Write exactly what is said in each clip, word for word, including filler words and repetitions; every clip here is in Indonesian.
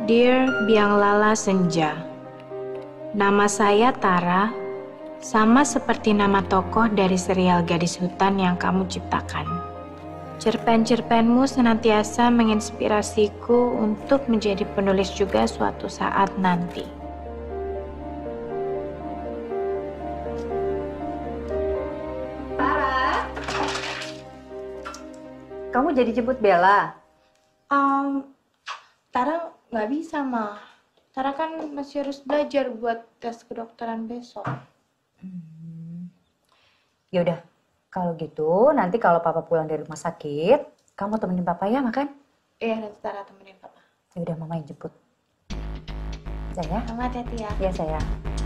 Dear Biang Lala Senja, nama saya Tara, sama seperti nama tokoh dari serial Gadis Hutan yang kamu ciptakan. Cerpen-cerpenmu senantiasa menginspirasiku untuk menjadi penulis juga suatu saat nanti. Tara, kamu jadi jemput Bella? Um, Tara nggak bisa, Ma. Tara kan masih harus belajar buat tes kedokteran besok. Hmm. Ya udah, kalau gitu nanti kalau Papa pulang dari rumah sakit, kamu temenin Papa ya makan? Iya, nanti Tara temenin Papa. Ya udah, Mama yang jemput. Sayang ya? Mama hati-hati ya. Iya, sayang.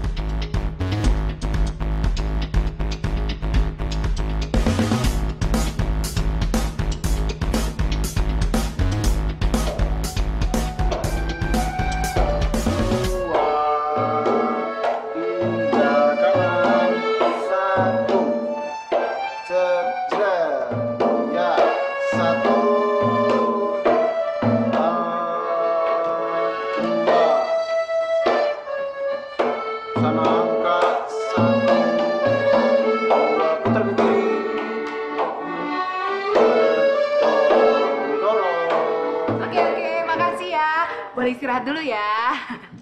Boleh istirahat dulu ya.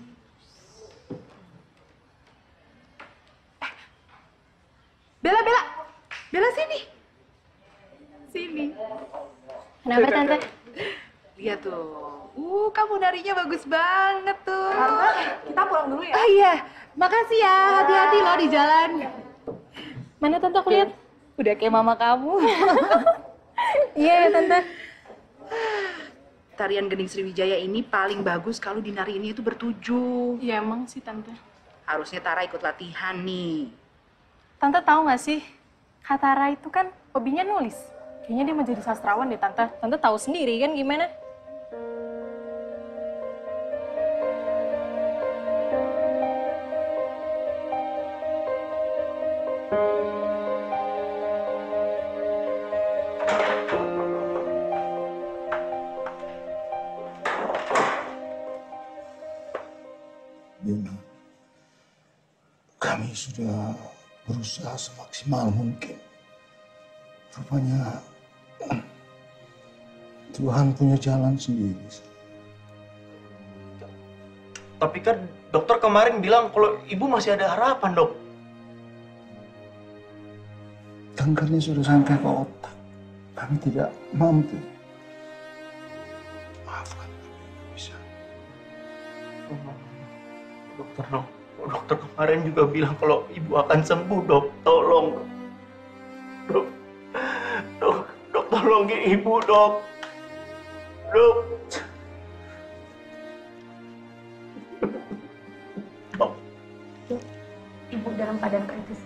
Eh, Bella, Bella, Bella sini, sini. Kenapa, Tante? Lihat tuh, uh, kamu narinya bagus banget tuh. Tante, kita pulang dulu ya. Ah iya, makasih ya. Hati-hati loh di jalan. Mana Tante, aku lihat? Udah kayak mama kamu. Iya, Tante. Tarian Gending Sriwijaya ini paling bagus kalau dinariinnya itu bertujuh. Iya emang sih Tante. Harusnya Tara ikut latihan nih. Tante tahu nggak sih, Kak Tara itu kan hobinya nulis. Kayaknya dia mau jadi sastrawan deh Tante. Tante tahu sendiri kan gimana? Bella, kami sudah berusaha semaksimal mungkin. Rupanya Tuhan punya jalan sendiri. Tapi kan dokter kemarin bilang kalau ibu masih ada harapan, Dok. Kankernya sudah sampai ke otak. Kami tidak mampu. Maafkan kami, tidak bisa. Dokter, dok. Dokter kemarin juga bilang kalau ibu akan sembuh, Dok. Tolong, Dok. Dok, dok, tolongin ibu, Dok. Dok. Dok. Ibu dalam keadaan kritis.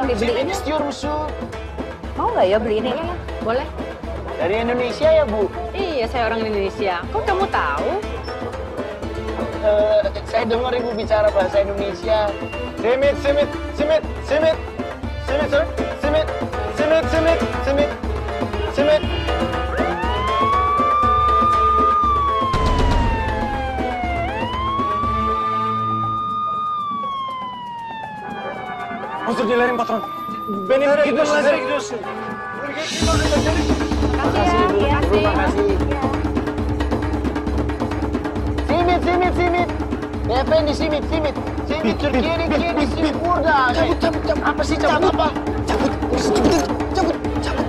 dibeliin ya? Rusuk. Mau nggak ya beliin ini? Boleh. Dari Indonesia ya, Bu? Iya, saya orang Indonesia. Kok kamu tahu? Eh, saya dengar Ibu bicara bahasa Indonesia. Simit, simit, simit, simit. Simit, sir. Simit, simit, simit, simit. Simit. Harus dilerin, patron. Beni begitu lagi. Makasih, Ibu. Terima kasih. Simit, simit, simit. Beyefendi, simit, simit. Simit, Türkiye'nin kiri, simit burada. Cabut, cabut, cabut. Apa sih, cabut apa? Cabut, cabut, cabut, cabut.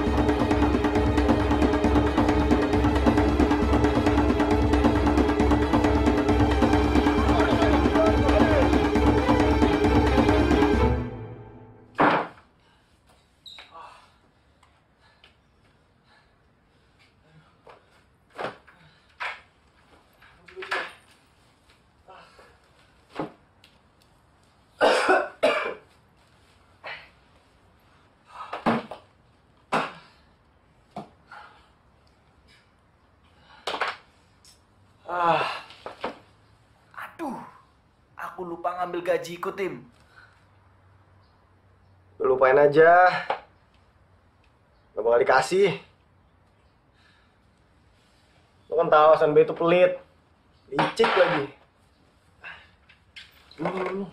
Ah, aduh, aku lupa ngambil gajiku, Tim. Lupain aja. Gak bakal dikasih. Lo kan tahu Hasan B itu pelit. Licik lagi. Hmm.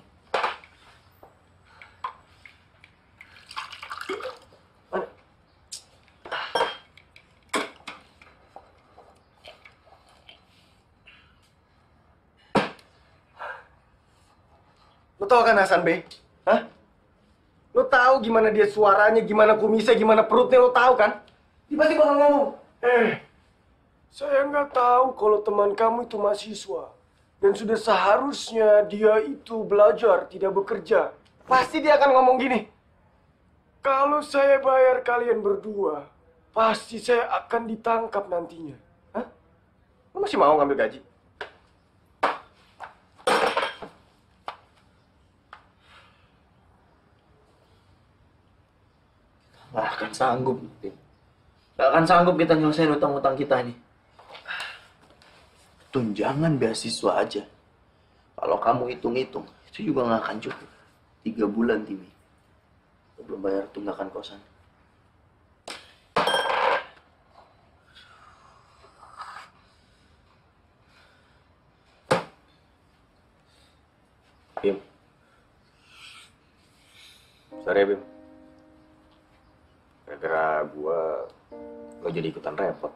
Lo tau kan Hasan B? Hah? Lo tahu gimana dia suaranya, gimana kumisnya, gimana perutnya, lo tahu kan? Dia pasti bakal ngomong, eh, saya nggak tahu kalau teman kamu itu mahasiswa. Dan sudah seharusnya dia itu belajar, tidak bekerja. Pasti dia akan ngomong gini, kalau saya bayar kalian berdua, pasti saya akan ditangkap nantinya. Hah? Lo masih mau ngambil gaji? Nggak akan sanggup, Tim. Nggak akan sanggup kita nyelesain utang-utang kita nih. Tunjangan beasiswa aja. Kalau kamu hitung-hitung, itu juga nggak akan cukup. Tiga bulan, Tim. Belum bayar tunggakan kosan. Bim. Sorry ya, Bim. Gara-gara gua, lo jadi ikutan repot.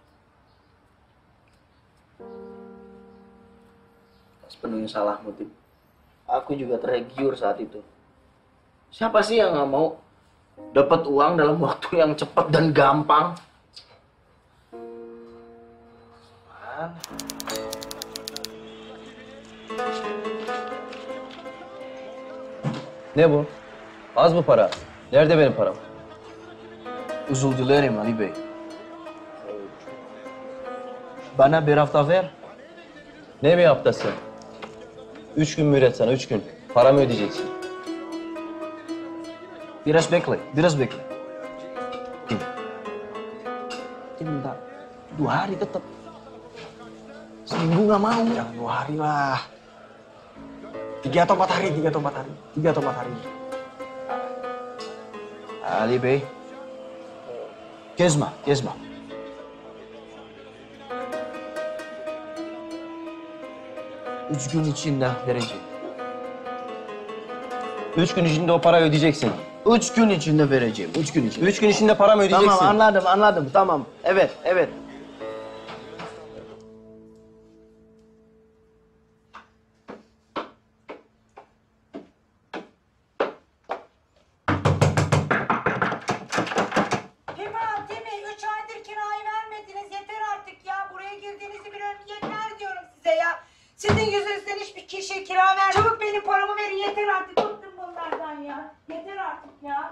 Sepenuhnya salahmu, Tim. Aku juga tergiur saat itu. Siapa sih yang nggak mau dapat uang dalam waktu yang cepat dan gampang? Ne bu? Az mı para? Nerede benim param? Özür dilerim Ali Bey. Bana bir hafta ver. Ne bir haftası? Üç gün mühlet sana, üç gün. Paramı ödeyeceksin. Biraz bekle, biraz bekle. Tim. Tim minta dua hari tetap. Seminggu nggak mau. Jangan dua hari lah. Tiga atau empat hari, tiga atau empat hari. Tiga atau empat hari. Ali Bey. Gezme, gezme. Üç gün içinde vereceğim. Üç gün içinde o parayı ödeyeceksin. Üç gün içinde vereceğim, üç gün içinde. Üç gün içinde paramı ödeyeceksin. Tamam, anladım, anladım. Tamam. Evet, evet. Pima, Timi, üç aydır kirayı vermediniz. Yeter artık ya. Buraya girdiğinizi biliyorum. Yeter diyorum size ya. Sizin yüzünüzden hiçbir kişiye kira ver. Çabuk benim paramı verin. Yeter artık. Bıktım bunlardan ya. Yeter artık ya.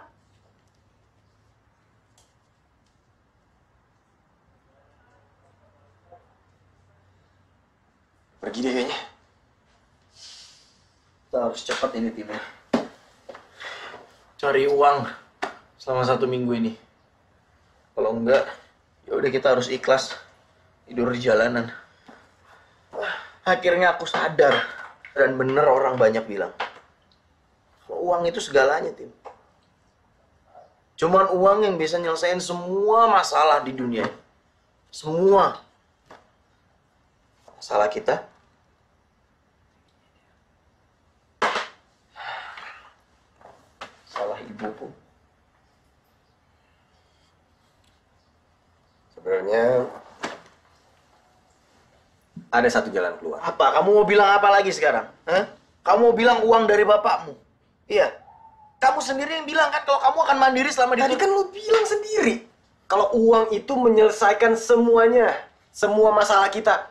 Pergi deh kayaknya. Kita harus cepat ini, Tim. cari uang selama satu minggu ini. Kalau enggak, ya udah kita harus ikhlas tidur di jalanan. Akhirnya aku sadar, dan bener orang banyak bilang, kalau uang itu segalanya, Tim. Cuman uang yang bisa nyelesain semua masalah di dunia. Semua. Masalah kita, salah ibuku. Sebenarnya ada satu jalan keluar. Apa? Kamu mau bilang apa lagi sekarang? Hah? Kamu mau bilang uang dari bapakmu? Iya. Kamu sendiri yang bilang kan kalau kamu akan mandiri selama di Tadi kan lu bilang sendiri. Kalau uang itu menyelesaikan semuanya. Semua masalah kita.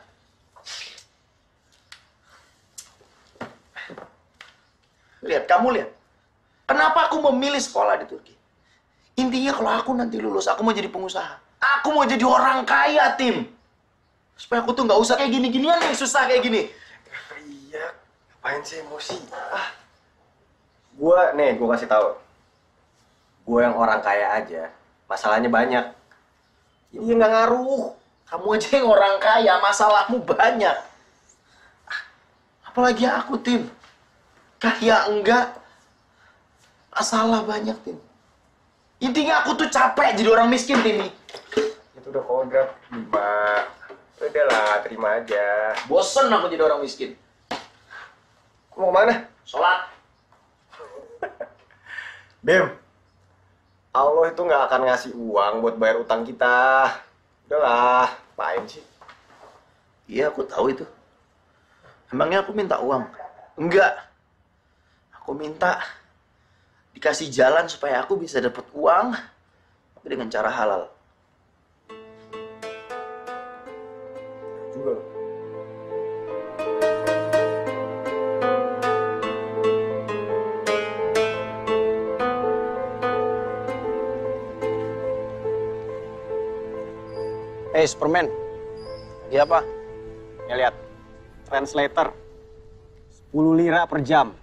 Lihat, kamu lihat. Kenapa aku memilih sekolah di Turki? Intinya kalau aku nanti lulus, aku mau jadi pengusaha. Aku mau jadi orang kaya, Tim. Supaya aku tuh nggak usah kayak gini-ginian yang susah kayak gini. Iya, ngapain sih emosi? Ah, gua nih, gua kasih tahu. Gua yang orang kaya aja, masalahnya banyak. Jadi ya nggak ngaruh. Kamu aja yang orang kaya, masalahmu banyak. Apalagi aku, Tim. Kaya enggak, masalah banyak, Tim. Intinya aku tuh capek jadi orang miskin, Tim. Itu udah kodrat, Bima. Udahlah, terima aja. Bosen aku jadi orang miskin. Mau kemana? Sholat. Bim, Allah itu nggak akan ngasih uang buat bayar utang kita. Udahlah, apain sih? Iya, aku tahu itu. Emangnya aku minta uang? Enggak. Aku minta dikasih jalan supaya aku bisa dapat uang, tapi dengan cara halal. Juga loh. Hey, Superman. Lagi apa? Ya lihat, translator. sepuluh lira per jam.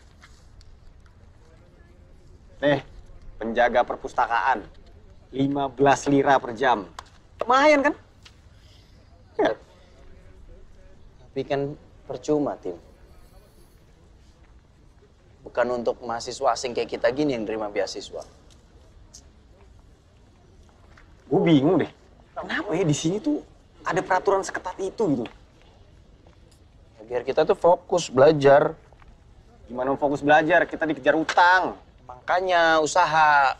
Nih, penjaga perpustakaan. lima belas lira per jam. Lumayan kan? Ya. Tapi kan percuma, Tim. Bukan untuk mahasiswa asing kayak kita gini yang nerima beasiswa. Gue bingung deh. Kenapa ya di sini tuh ada peraturan seketat itu gitu? Ya, biar kita tuh fokus belajar. Gimana mau fokus belajar? Kita dikejar utang. Makanya usaha.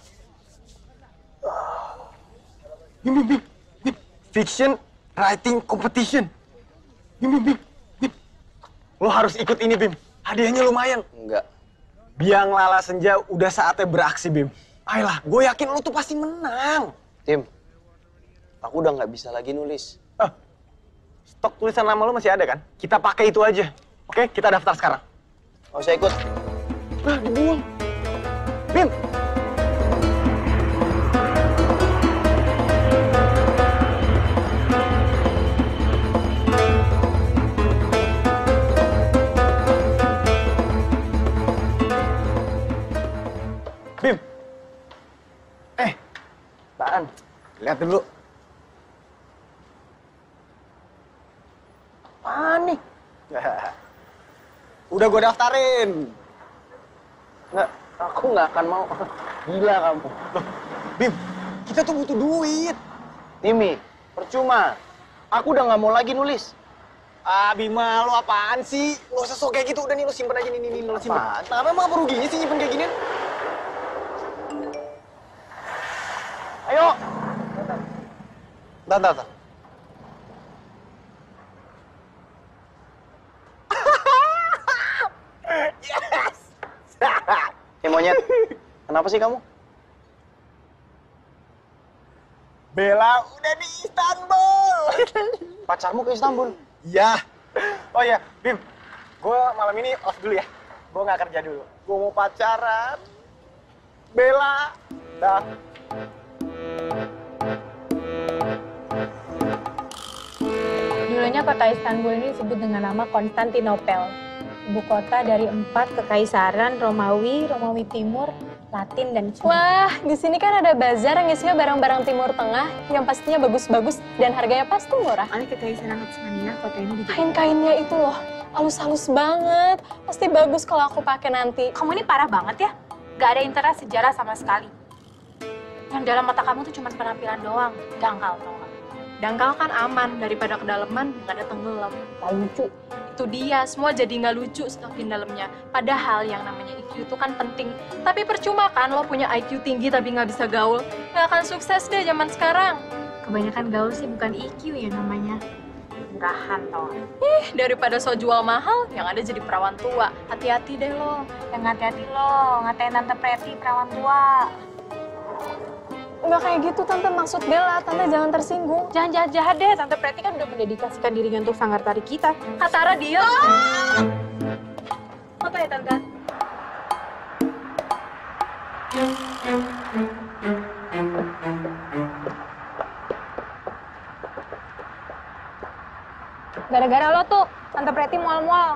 Bim, bim, bim, bim. Fiction writing competition. Bim, bim, bim, bim. Lo harus ikut ini, Bim. Hadiahnya lumayan. Enggak. Biang lala senja udah saatnya beraksi, Bim. Ayolah, gue yakin lo tuh pasti menang. Tim, aku udah nggak bisa lagi nulis. Ah, stok tulisan lama lo masih ada kan? Kita pakai itu aja. Oke, kita daftar sekarang. Mau saya ikut? Ah, dibuang. Bim! Bim! Eh, apaan? Lihat dulu. Apaan nih? Udah gue daftarin. Nggak, aku nggak akan mau. Gila kamu. Loh, Bim, kita tuh butuh duit. Timi, percuma. Aku udah nggak mau lagi nulis. Ah, Bima, lo apaan sih? Lo usah sok kayak gitu. Udah nih, lo simpen aja nih, nih, nih, lo simpen. Apaan? Kenapa emang apa ruginya sih nyimpen kayak gini? Ayo! Bentar, bentar, bentar. Yes! Eh monyet, kenapa sih kamu? Bella udah di Istanbul. Pacarmu ke Istanbul? Iya. Oh iya, Bim. Gue malam ini off dulu ya. Gue nggak kerja dulu. Gue mau pacaran. Bella. Dah. Dulunya kota Istanbul ini disebut dengan nama Konstantinopel. Ibu kota dari empat kekaisaran Romawi, Romawi Timur, Latin dan Cina. Wah, di sini kan ada bazar yang isinya barang-barang Timur Tengah yang pastinya bagus-bagus dan harganya pasti murah. Ani kita sana Utsmania foto ini di Kain-kainnya itu loh, halus-halus banget. Pasti bagus kalau aku pakai nanti. Kamu ini parah banget ya. Gak ada interest sejarah sama sekali. Yang dalam mata kamu tuh cuma penampilan doang. Dangkal tau gak? Dangkal kan aman daripada kedalaman nggak ada tenggelam. Gak lucu. Itu dia, semua jadi nggak lucu semakin dalamnya. Padahal yang namanya I Q itu kan penting. Tapi percuma kan lo punya I Q tinggi tapi nggak bisa gaul. Nggak akan sukses deh zaman sekarang. Kebanyakan gaul sih bukan I Q ya namanya. Murahan tau gak? Ih, daripada so jual mahal, yang ada jadi perawan tua. Hati-hati deh lo. Yang hati-hati lo, ngatain Tante Preti perawan tua. Nggak kayak gitu, Tante. Maksud Bella, Tante jangan tersinggung. Jangan jahat-jahat deh, Tante Preti kan udah mendedikasikan dirinya untuk sanggar tari kita. Katara dia. Ah! Apa ya, Tante? Gara-gara lo tuh, Tante Preti mual-mual.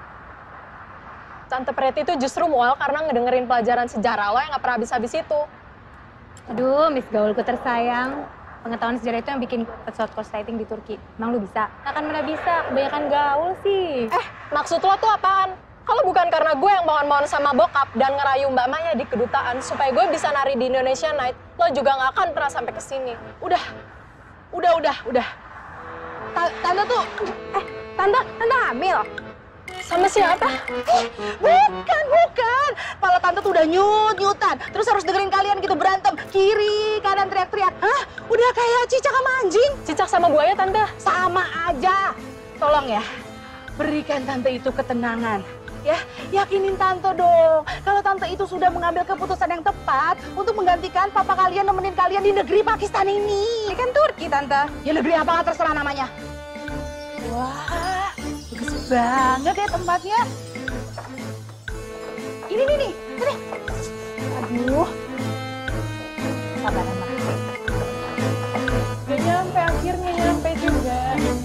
Tante Preti itu justru mual karena ngedengerin pelajaran sejarah lo yang nggak pernah habis-habis itu. Aduh, Miss Gaulku tersayang. Pengetahuan sejarah itu yang bikin pesawat course-lighting di Turki. Emang lu bisa? Akan mana bisa, kebanyakan gaul sih. Eh, maksud lo tuh apaan? Kalau bukan karena gue yang mohon-mohon sama bokap dan ngerayu Mbak Maya di kedutaan supaya gue bisa nari di Indonesia Night, lo juga nggak akan pernah sampai ke sini. Udah, udah, udah, udah. Ta- Tante tuh, eh, Tante, Tante hamil? Sama siapa? Eh, bukan, bukan. Pala Tante tuh udah nyut-nyutan. Terus harus dengerin kalian gitu berantem. Kiri, kanan teriak-teriak. Hah? Udah kayak cicak sama anjing. Cicak sama buaya, Tante? Sama aja. Tolong ya, berikan Tante itu ketenangan. Ya, yakinin Tante dong. Kalau Tante itu sudah mengambil keputusan yang tepat untuk menggantikan papa kalian nemenin kalian di negeri Pakistan ini. Ini kan Turki, Tante. Ya negeri apa nggak terserah namanya. Wah, bagus banget ya tempatnya. Ini nih nih, ini. Aduh. Sabar, sabar. Udah nyampe, akhirnya nyampe juga.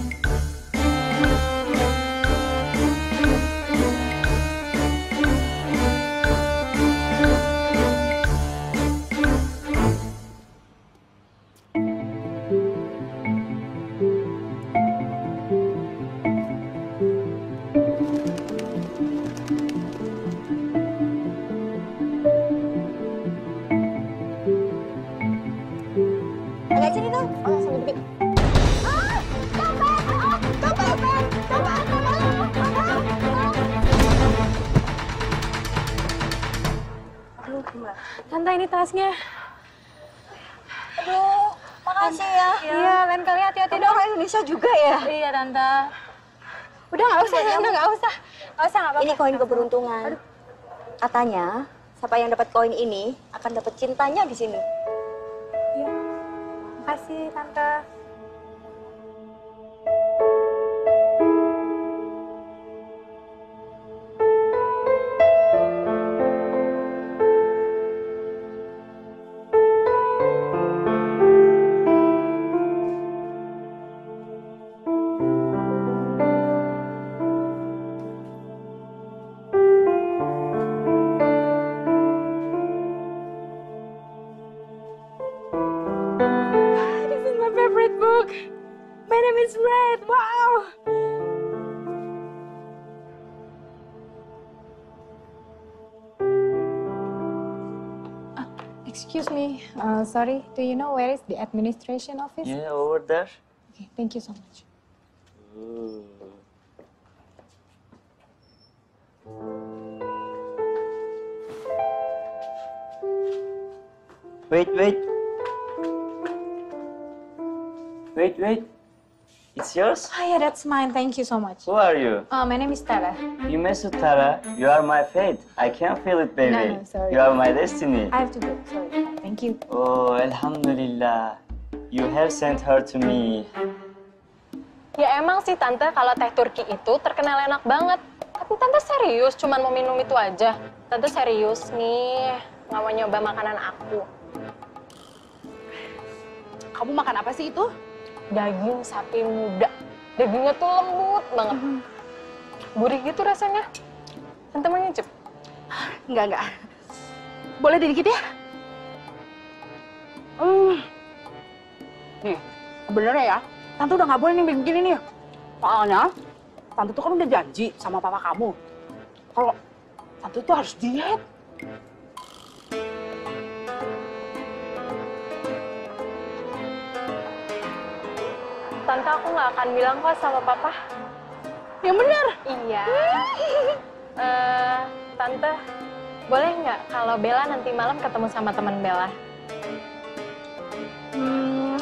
Agak sini dong. Oh, sambil dikit. Tante, ini tasnya. Aduh, makasih ya. Iya, lain kali hati-hati Kamu dong. orang Indonesia juga ya? Iya, Tante. Udah, nggak usah, Tante, nggak usah. Nggak usah, nggak apa-apa. Ini koin keberuntungan. Katanya, siapa yang dapat koin ini akan dapat cintanya di sini. Iya. Makasih, Tante. This is my favorite book. My name is Red. Wow. Excuse me. Uh, sorry. Do you know where is the administration office? Yeah, over there. Okay, thank you so much. Wait, wait. Wait, wait. It's yours? Oh yeah, that's mine. Thank you so much. Who are you? Uh, my name is Tara. You miss Tara. You are my fate. I can feel it, baby. No, no, sorry. You are my destiny. I have to go. Sorry. Thank you. Oh, Alhamdulillah. You have sent her to me. Ya emang sih Tante, kalau teh Turki itu terkenal enak banget. Tapi Tante serius, cuman mau minum itu aja. Tante serius nih, nggak mau nyoba makanan aku. Kamu makan apa sih itu? Daging sapi muda. Dagingnya tuh lembut banget. Gurih gitu rasanya. Tante mau nyicip? Enggak, enggak. boleh dikit ya? Hmm. Nih, sebenarnya ya, Tante udah nggak boleh nih begini nih. Soalnya, Tante tuh kan udah janji sama papa kamu. Kalau Tante tuh harus diet. Tante, aku nggak akan bilang kok sama papa. Yang benar. Iya. Eh, Tante, boleh nggak kalau Bella nanti malam ketemu sama teman Bella? Hmm.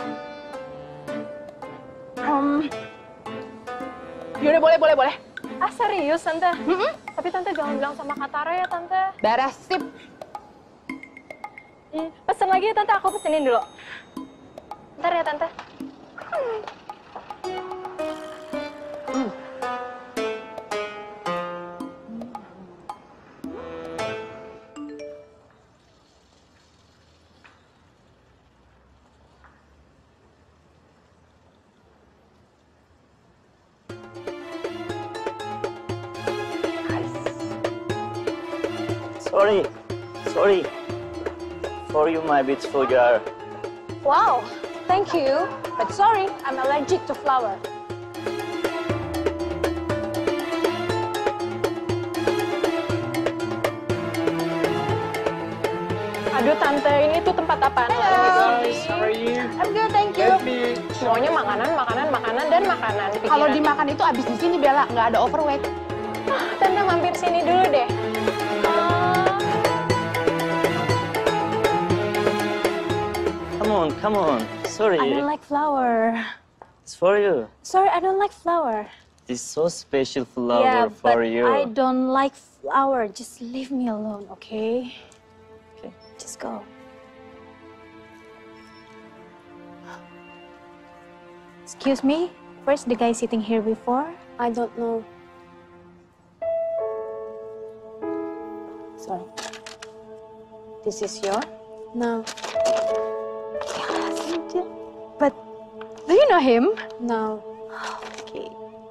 Um. Yaudah, boleh, boleh, boleh. Ah, serius, Tante? Mm-mm. Tapi Tante jangan bilang sama Katara ya, Tante. Beres, sip. Hmm, pesen lagi ya, Tante. Aku pesenin dulu. Ntar ya, Tante. Hmm. Sorry, sorry. For you, my beautiful girl. Wow, thank you. But sorry, I'm allergic to flower. Aduh, Tante, ini tuh tempat apaan lagi sih? How are you? I'm good, thank you. Let me. Semuanya makanan, makanan, makanan, dan makanan. Kalau Pikiran. dimakan itu abis di sini, Bella. Nggak ada overweight. Ah, Tante mampir sini dulu deh. Ah, Come on, come on. Sorry. I don't like flower. It's for you. Sorry, I don't like flower. This so special flower yeah, for but you. I don't like flower. Just leave me alone, okay? Okay. Just go. Excuse me? Where's the guy sitting here before? I don't know. Sorry. This is your? No. But do you know him? No. Okay.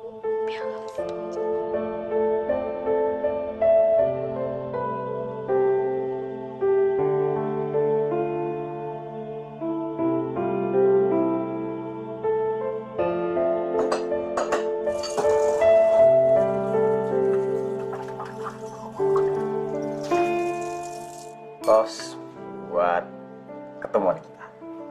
Tos buat ketemuan kita.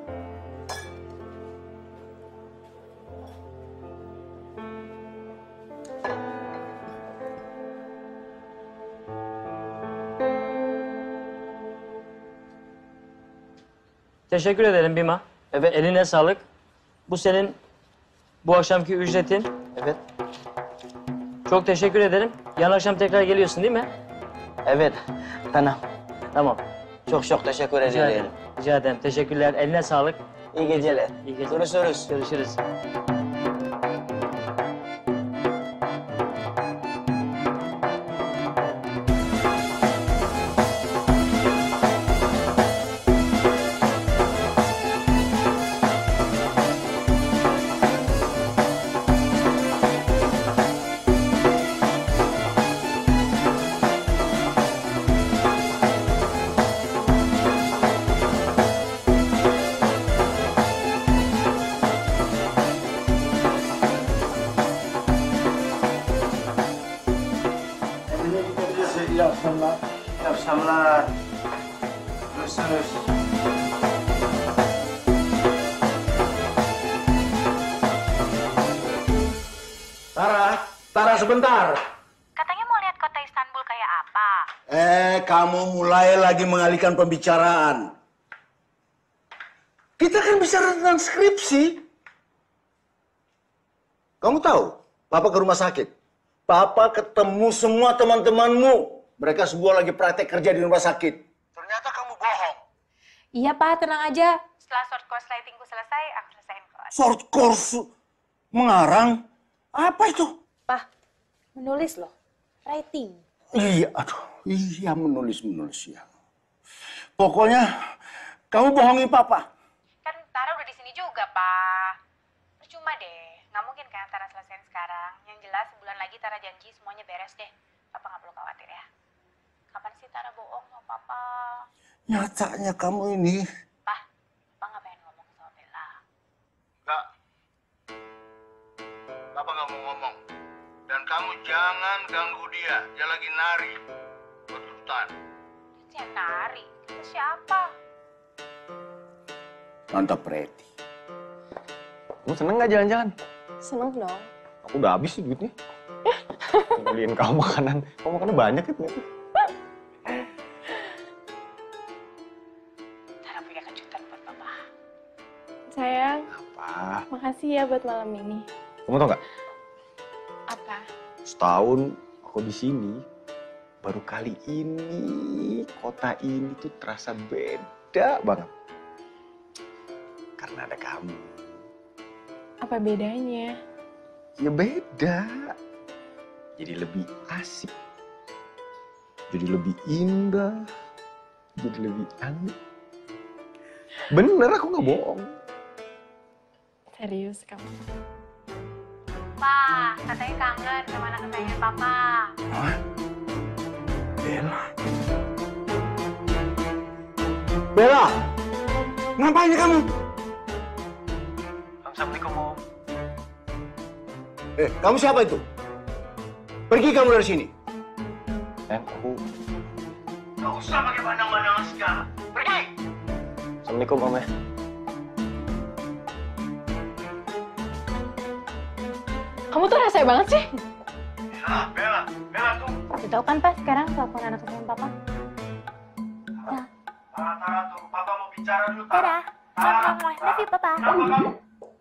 Teşekkür ederim Bima. Evet. Eline sağlık. Bu senin bu akşamki ücretin. Evet. Çok teşekkür ederim. Yarın akşam tekrar geliyorsun değil mi? Evet. Tamam. Tamam. Çok çok teşekkür Rica ederim. ederim. Rica ederim. Teşekkürler. Eline sağlık. İyi geceler. İyi geceler. Görüşürüz. Görüşürüz. İyi akşamlar. İyi akşamlar. Görüşürüz. Tara, Tara sebentar. Katanya mau lihat kota Istanbul kayak apa? Eh, kamu mulai lagi mengalihkan pembicaraan. Kita kan bicara tentang skripsi. Kamu tahu, Papa ke rumah sakit. Papa ketemu semua teman-temanmu. Mereka semua lagi praktek kerja di rumah sakit. Ternyata kamu bohong. Iya, Pak, tenang aja. Setelah short course lightingku selesai, aku selesaiin kelas. Short course mengarang? Apa itu? Pak, menulis loh. Writing. Iya, aduh, iya menulis-menulis ya. Pokoknya kamu bohongi Papa. Kan Tara udah di sini juga, Pak. Percuma deh. Nggak mungkin kan Tara selesaiin sekarang. Yang jelas sebulan lagi Tara janji semuanya beres deh. Papa nggak perlu khawatir ya. Kapan sih Tara bohong sama Papa? Nyatanya kamu ini. Pak, Papa nggak pengen ngomong sama Bella. Enggak. Papa nggak mau ngomong. Dan kamu jangan ganggu dia. Dia lagi nari. Buat kedutaan. Dia nari? Itu siapa? Tante Preti. Kamu seneng nggak jalan-jalan? Seneng dong. Aku udah habis sih duitnya. Beliin kamu makanan. Kamu makannya banyak ya ternyata. Tara punya kejutan buat Papa. Sayang. Apa? Makasih ya buat malam ini. Kamu tau nggak? Apa? Setahun aku di sini, baru kali ini kota ini tuh terasa beda banget. Karena ada kamu. Apa bedanya? Ya beda. Jadi lebih asik. Jadi lebih indah. Jadi lebih aneh. Bener, aku nggak bohong. Serius kamu? Pa, katanya kangen sama anak kesayangan Papa. Hah? Bella? Bella! Ngapain kamu? Assalamualaikum, Om. Eh, kamu siapa itu? Pergi kamu dari sini. Eh, aku... Gak usah pakai pandang-pandangan segala. Pergi! Assalamualaikum, Om ya. Kamu tuh rese banget sih. Ya, Bella, Bella tuh. Udah tahu kan, Pak, sekarang telepon anak kesayangan Papa. Tara, Tara, tuh. Papa mau bicara dulu, Tara. Tara, love you, Papa. Kenapa kamu?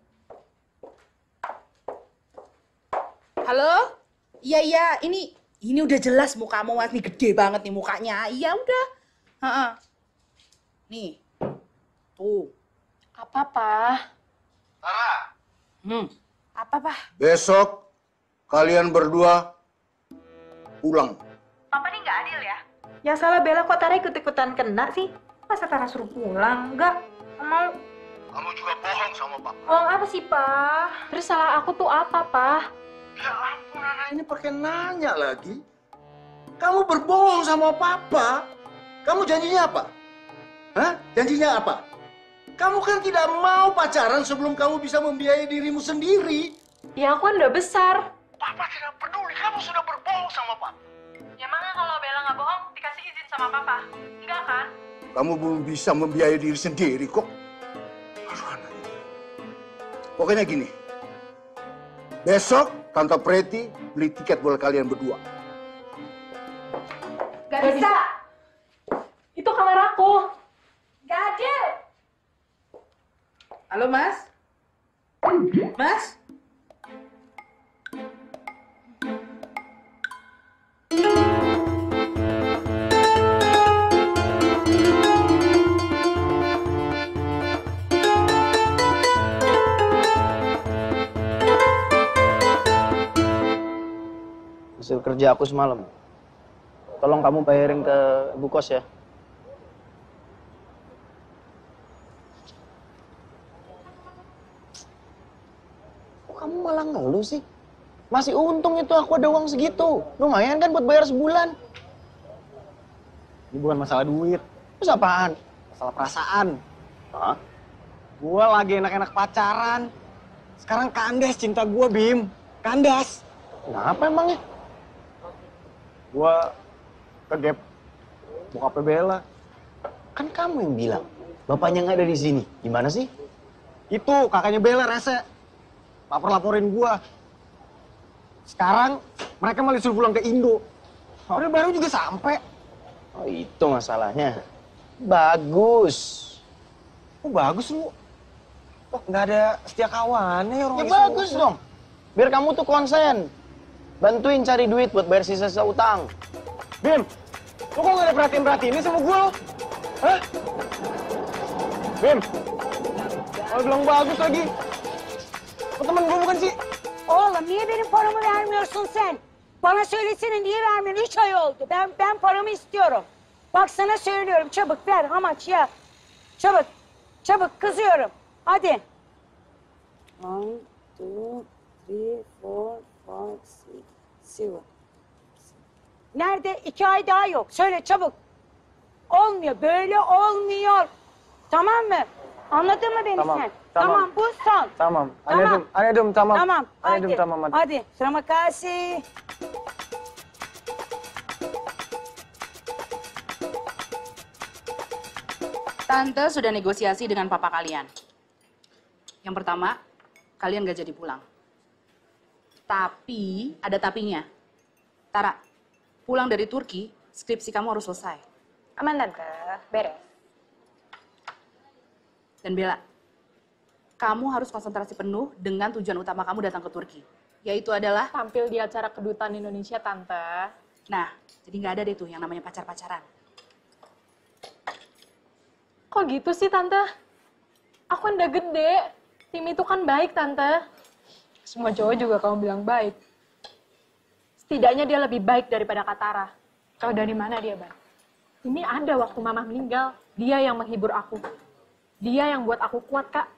Halo? Iya, iya, ini ini udah jelas mukamu, Mas. Nih gede banget nih mukanya. Iya, udah. Heeh. Nih. Tuh. Apa, Pak? Tara. Hmm. Apa, Pak? Besok kalian berdua pulang. Papa nih nggak adil ya? Ya salah Bella kok Tara ikut-ikutan kena sih? Masa Tara suruh pulang? Enggak, nggak mau. Kamu juga bohong sama Papa. Bohong apa sih, Pak? Terus salah aku tuh apa, Pak? Ya ampun, anak ini pakai nanya lagi. Kamu berbohong sama Papa. Kamu janjinya apa? Hah? Janjinya apa? Kamu kan tidak mau pacaran sebelum kamu bisa membiayai dirimu sendiri. Ya aku kan udah besar. Papa tidak peduli. Kamu sudah berbohong sama Papa. Ya mana kalau Bella nggak bohong, dikasih izin sama Papa. Enggak kan? Kamu belum bisa membiayai diri sendiri kok. Aduh, anak ini. Pokoknya gini. Besok Tante Preti beli tiket buat kalian berdua. Gak bisa. Itu kamar aku. Gak adil. Halo, Mas? Mas? Hasil kerja aku semalam. Tolong kamu bayarin ke ibu kos ya. Kok kamu malah ngeluh sih? Masih untung itu aku ada uang segitu. Lumayan kan buat bayar sebulan. Ini bukan masalah duit. Terus apaan? Masalah perasaan. Hah? Gua lagi enak-enak pacaran. Sekarang kandas cinta gua, Bim. Kandas. Kenapa emangnya? Gua kegep bokapnya Bella. Kan kamu yang bilang. Bapaknya nggak ada di sini. Gimana sih? Itu kakaknya Bella rese. Lapor-laporin gua. Sekarang mereka malah disuruh pulang ke Indo. Padahal baru juga sampai. Oh itu masalahnya. Bagus. Oh bagus lu. Kok nggak ada setia kawannya ya orang Ya Indo? bagus dong. Biar kamu tuh konsen. Bantuin cari duit buat bayar sisa-sisa utang. Bim, lu kok nggak ada perhatiin-perhatiin sama gue lo? Hah? Bim, kalau bilang bagus lagi. Lu temen gue bukan sih? Oğlum niye benim paramı vermiyorsun sen? Bana söylesene niye vermiyorsun? Üç ay oldu. Ben ben paramı istiyorum. Bak sana söylüyorum. Çabuk ver. How much ya? Çabuk. Çabuk kızıyorum. Hadi. One, two, three, four, five, six, seven. Nerede? İki ay daha yok. Söyle çabuk. On olmuyor. Böyle olmuyor. Tamam mı? Anladın mı beni Tamam, sen? tamam. Bu son. Tamam. Tamam. Anladım. Anladım tamam. Tamam. Anladım hadi. tamam hadi. Hadi. Terima kasih. Tante sudah negosiasi dengan papa kalian. Yang pertama, kalian gak jadi pulang. Tapi, ada tapinya. Tara, pulang dari Turki, skripsi kamu harus selesai. Aman Tante, beres. Dan Bella, kamu harus konsentrasi penuh dengan tujuan utama kamu datang ke Turki. Yaitu adalah... Tampil di acara kedutaan Indonesia, Tante. Nah, jadi nggak ada deh tuh yang namanya pacar-pacaran. Kok gitu sih, Tante? Aku kan udah gede. Tim itu kan baik, Tante. Semua cowok juga kamu bilang baik. Setidaknya dia lebih baik daripada Katara. Tahu dari mana dia, Bang? Ini ada waktu Mama meninggal. Dia yang menghibur aku. Dia yang buat aku kuat, Kak.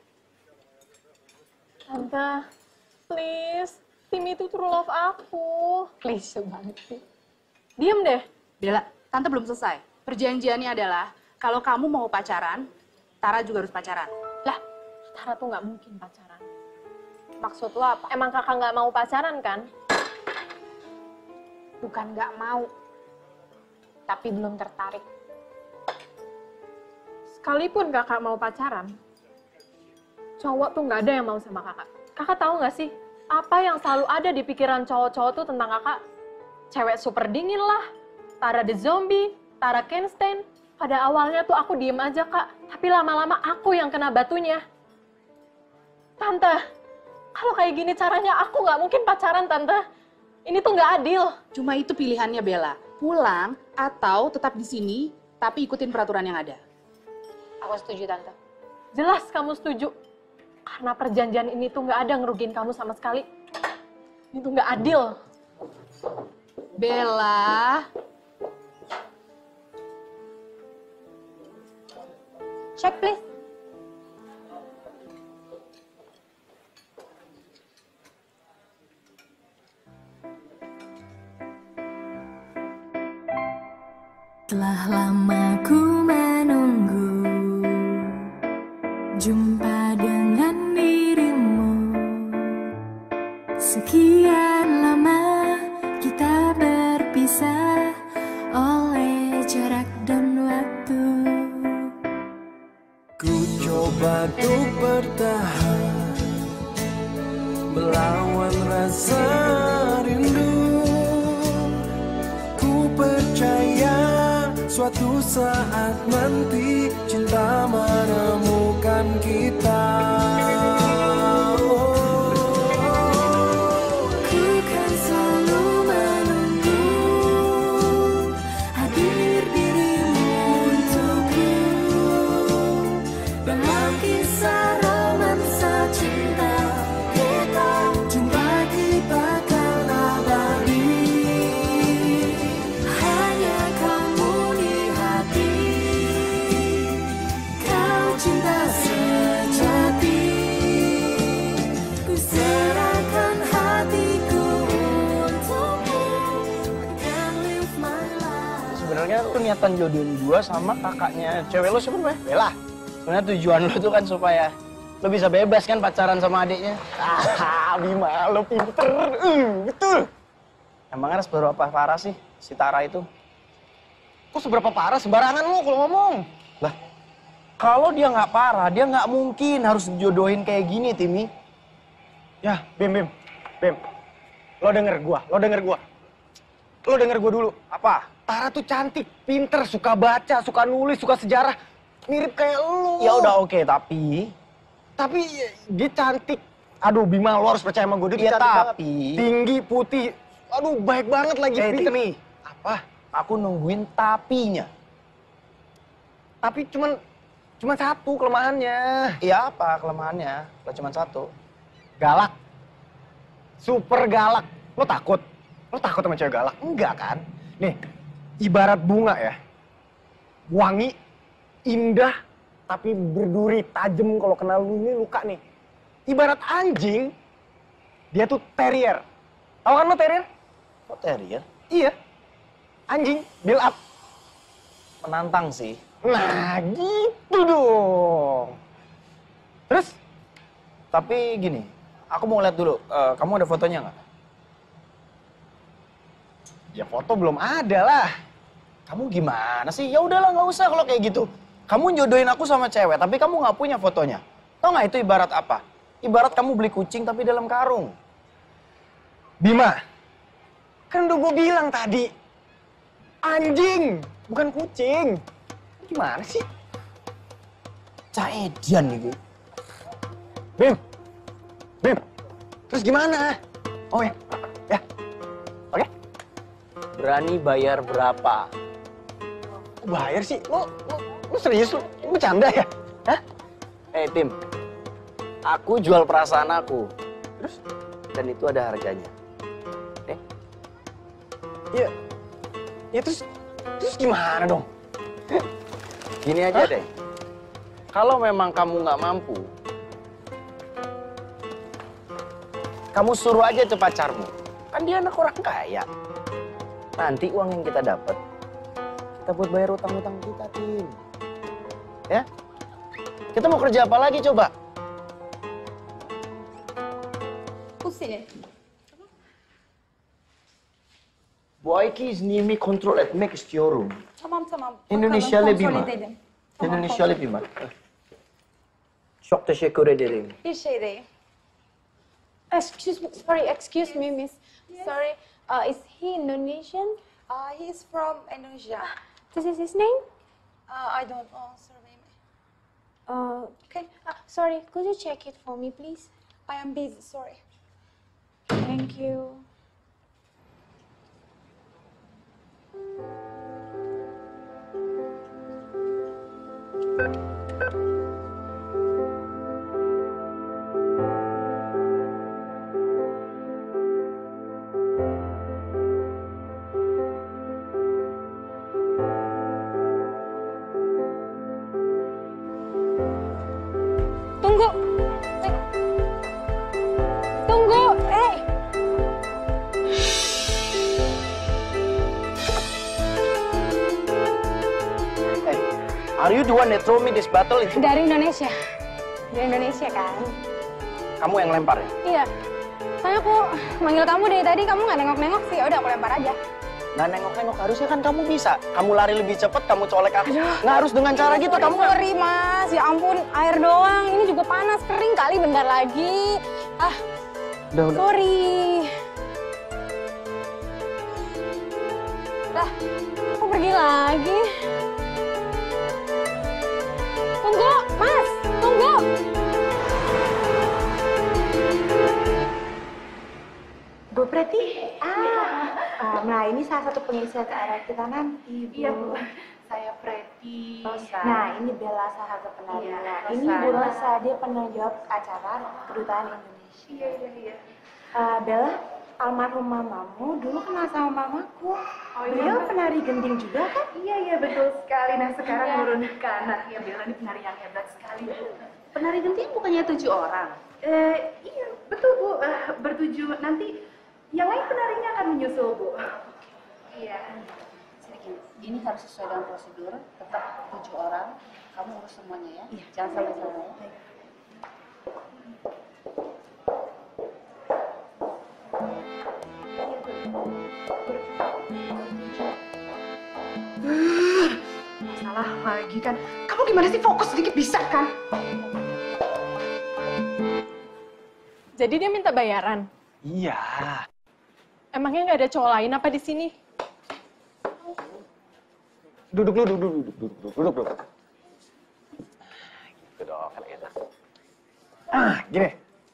Tante, please. Tim itu true love aku. Please banget sih. Diem deh. Bella, Tante belum selesai. Perjanjiannya adalah, kalau kamu mau pacaran, Tara juga harus pacaran. Lah, Tara tuh nggak mungkin pacaran. Maksud lo apa? Emang kakak nggak mau pacaran kan? Bukan nggak mau, tapi belum tertarik. Sekalipun kakak mau pacaran, cowok tuh nggak ada yang mau sama kakak. Kakak tahu nggak sih, apa yang selalu ada di pikiran cowok-cowok tuh tentang kakak? Cewek super dingin lah, Tara the zombie, Tara Kenstein. Pada awalnya tuh aku diem aja, Kak. Tapi lama-lama aku yang kena batunya. Tante, kalau kayak gini caranya aku nggak mungkin pacaran, Tante. Ini tuh nggak adil. Cuma itu pilihannya, Bella. Pulang atau tetap di sini, tapi ikutin peraturan yang ada. Aku setuju, Tante. Jelas kamu setuju. Karena perjanjian ini tuh nggak ada ngerugiin kamu sama sekali. Ini tuh nggak adil. Bella. Check, please. Telah lama ku menunggu jumpa dengan dirimu. Sekian lama kita berpisah oleh jarak dan waktu. Ku coba untuk bertahan, melawan rasa rindu. Ku percaya suatu saat nanti cinta menemukan kita. Ku kan selalu menunggu hadir dirimu untukku dalam kisah romansa cinta kita. Cinta kita kan abadi, hanya kamu di hati. Kau cinta sejati, ku serahkan hatiku untukmu. I can live my life. Sebenarnya lu niatan jodohin gua sama kakaknya cewek lu siapa, Bella. Sebenarnya tujuan lu tuh kan supaya lu bisa bebas kan pacaran sama adiknya. Ah, Bima, lu pinter. Uh, betul. Emangnya seberapa parah sih si Tara itu? Kok seberapa parah? Sembarangan lu kalau ngomong. Lah, kalau dia nggak parah, dia nggak mungkin harus dijodohin kayak gini, Timi. Ya, Bim, Bim, Bim. Lo denger gua, lo denger gua. Lo denger gua dulu. Apa? Tara tuh cantik, pinter, suka baca, suka nulis, suka sejarah. Mirip kayak lu. Ya udah oke, tapi... Tapi dia cantik. Aduh, Bima, lo harus percaya sama gue. Dia Ya, cantik banget. tapi... Tinggi, putih. Aduh, baik banget lagi. Eh, pinter. Timi. Apa? Aku nungguin tapinya. Tapi cuman... Cuman satu kelemahannya. Iya apa kelemahannya? Kalau cuma satu. Galak. Super galak. Lo takut? Lo takut sama cewek galak? Enggak kan? Nih, ibarat bunga ya. Wangi, indah, tapi berduri, tajam kalau kena lu ini luka nih. Ibarat anjing, dia tuh terrier. Tahu kan lo terrier? Kok terrier? Iya. Anjing, build up. menantang sih. Nah, gitu dong. Terus? Tapi gini, aku mau lihat dulu. Eh, kamu ada fotonya nggak? Ya foto belum ada lah. Kamu gimana sih? Ya udahlah, nggak usah kalau kayak gitu. Kamu jodohin aku sama cewek, tapi kamu nggak punya fotonya. Tau nggak itu ibarat apa? Ibarat kamu beli kucing tapi dalam karung. Bima, kan udah gue bilang tadi. Anjing, bukan kucing. Gimana sih? Caedian nih gue. Bim, Bim, terus gimana? Oh ya, ya, oke. Berani bayar berapa? Bayar sih? Lo, lo, lo serius? Lo, lo bercanda ya? Hah? Eh Tim, aku jual perasaan aku. Terus? Dan itu ada harganya. Eh? Ya, ya terus, terus gimana dong? Gini aja deh. Kalau memang kamu nggak mampu, kamu suruh aja ke pacarmu. Kan dia anak orang kaya. Nanti uang yang kita dapat, kita buat bayar utang-utang kita, Tim. Ya? Kita mau kerja apa lagi coba? Pusing. Boyki nimi kontrol etmek istiyorum. Tamam tamam. Indonesia Bakalım, lebih kontrol mah. edelim. Indonesia lebih mah. Çok teşekkür ederim. Bir şey değil. Excuse me, sorry, excuse me, miss. Sorry, uh, is he Indonesian? Uh, he is from Indonesia. This is his name? Uh, I don't know. Sorry. Uh, okay. Uh, sorry, could you check it for me, please? I am busy. Sorry. Thank you. Tunggu. Eh. Tunggu. Eh. Hey, are you the one that throw me this bottle? Itu Dari Indonesia. Dari Indonesia kan? kamu yang lempar ya? Iya. Soalnya aku manggil kamu dari tadi, kamu nggak nengok-nengok sih. Ya udah aku lempar aja. Nggak nengok-nengok, harusnya kan kamu bisa. Kamu lari lebih cepat, kamu colek aku. Nggak harus dengan cara gitu, Sorry, kamu nggak- sorry mas, ya ampun air doang. Ini juga panas, kering kali bentar lagi. Ah, Udah, udah. sorry. Dah, aku pergi lagi. Tunggu, mas, tunggu. Bu Preti, ah, ah, nah ini salah satu pengisi acara kita nanti, Bu. Iya, Bu. Saya Preti. Nah, ini Bella sahabat penari. Iya, Nah, Rosa. ini Bu Rosa, dia pernah jawab acara kedutaan Indonesia. Iya, iya, iya. Ah, Bella, almarhum mamamu dulu kenal sama mamaku. Oh, iya, Beliau Mbak. penari gending juga kan? Iya, iya, betul sekali. Nah, sekarang Iya. baru nikah anaknya. Bella ini penari yang hebat sekali, Bu. Penari genting bukannya tujuh orang? Eh, iya, betul, Bu. Eh, bertujuh. Nanti yang lain penarinya akan menyusul, Bu. Iya. Jadi gini, ini harus sesuai dengan prosedur, tetap tujuh orang, kamu urus semuanya ya, jangan sampai salah ya. Masalah lagi kan. Kamu gimana sih? Fokus sedikit bisa kan? Jadi dia minta bayaran. Iya. Emangnya nggak ada cowok lain apa di sini? Duduk dulu, duduk, duduk, duduk, duduk, duduk, duduk. Gitu dong, kan enak. Ah, gini.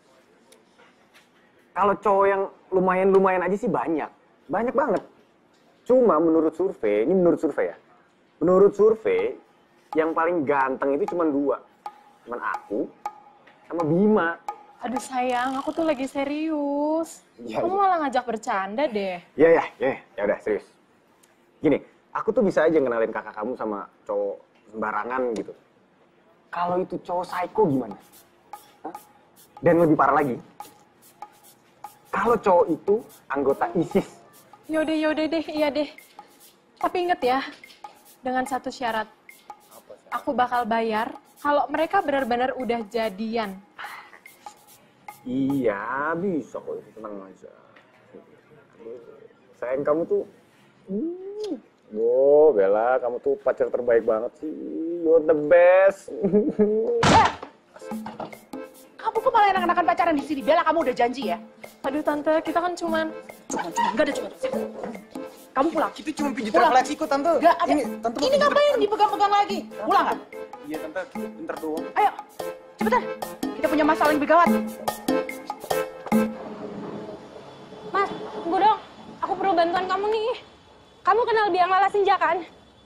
Kalau cowok yang lumayan-lumayan aja sih banyak. Banyak banget. Cuma menurut survei, ini menurut survei ya. Menurut survei, yang paling ganteng itu cuma dua. Cuman aku sama Bima. Aduh sayang, aku tuh lagi serius. Ya, Kamu ya. malah ngajak bercanda deh. Iya, ya, ya, ya udah serius. Gini, aku tuh bisa aja ngenalin kakak kamu sama cowok sembarangan gitu. Kalau itu cowok psycho gimana? Hah? Dan lebih parah lagi, kalau cowok itu anggota ISIS. Yaudah, yaudah deh, iya deh. Tapi inget ya, dengan satu syarat. Aku bakal bayar kalau mereka benar-benar udah jadian. Iya, bisa kok. Tenang aja. Sayang kamu tuh... Hmm. Oh, Bella, kamu tuh pacar terbaik banget sih. You're the best. Kamu kok malah enak-enakan pacaran di sini? Bella, kamu udah janji ya? Aduh Tante, kita kan cuman... Cuma-cuma, nggak ada cuma. Kamu pulang. Itu cuma pijit Pulang. refleksi kok, Tante. Nggak ada. Ini, Tante mau Ini pijit ngapain refleksi. dipegang-pegang lagi? Pulang kan? Iya, Tante. Bentar doang. Ayo, cepetan. Kita punya masalah yang lebih gawat. Mas, tunggu dong. Aku perlu bantuan kamu nih. Kamu kenal Biang Lala Senja kan?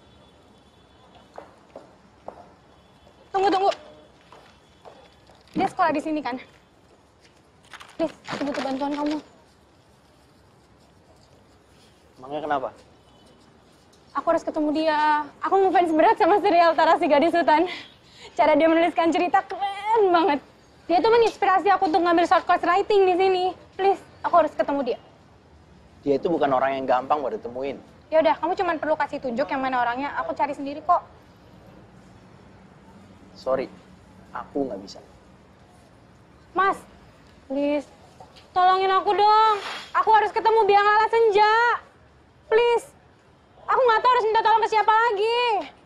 Tunggu, tunggu. Dia sekolah di sini kan? Please, aku butuh bantuan kamu. Emangnya kenapa? Aku harus ketemu dia. Aku ngefans berat sama serial Tara si Gadis Hutan. Cara dia menuliskan cerita keren banget. Dia tuh menginspirasi aku untuk ngambil short course writing di sini. Please, aku harus ketemu dia. Dia itu bukan orang yang gampang buat ditemuin. Ya udah, kamu cuma perlu kasih tunjuk yang mana orangnya. Aku cari sendiri kok. Sorry, aku nggak bisa. Mas, please, tolongin aku dong. Aku harus ketemu Biang Lala Senja. Please, aku nggak tahu harus minta tolong ke siapa lagi.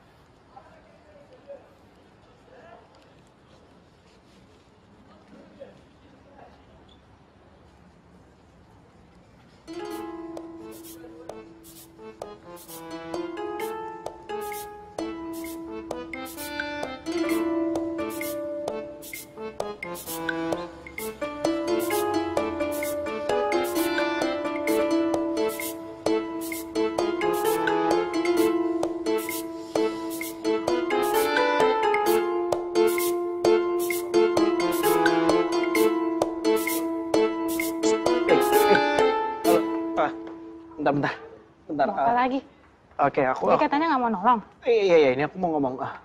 Bentar, bentar. Bentar. Mau apa ah. lagi? Oke, aku... Dia katanya nggak mau nolong. Iya, iya, iya, ini aku mau ngomong. Ah.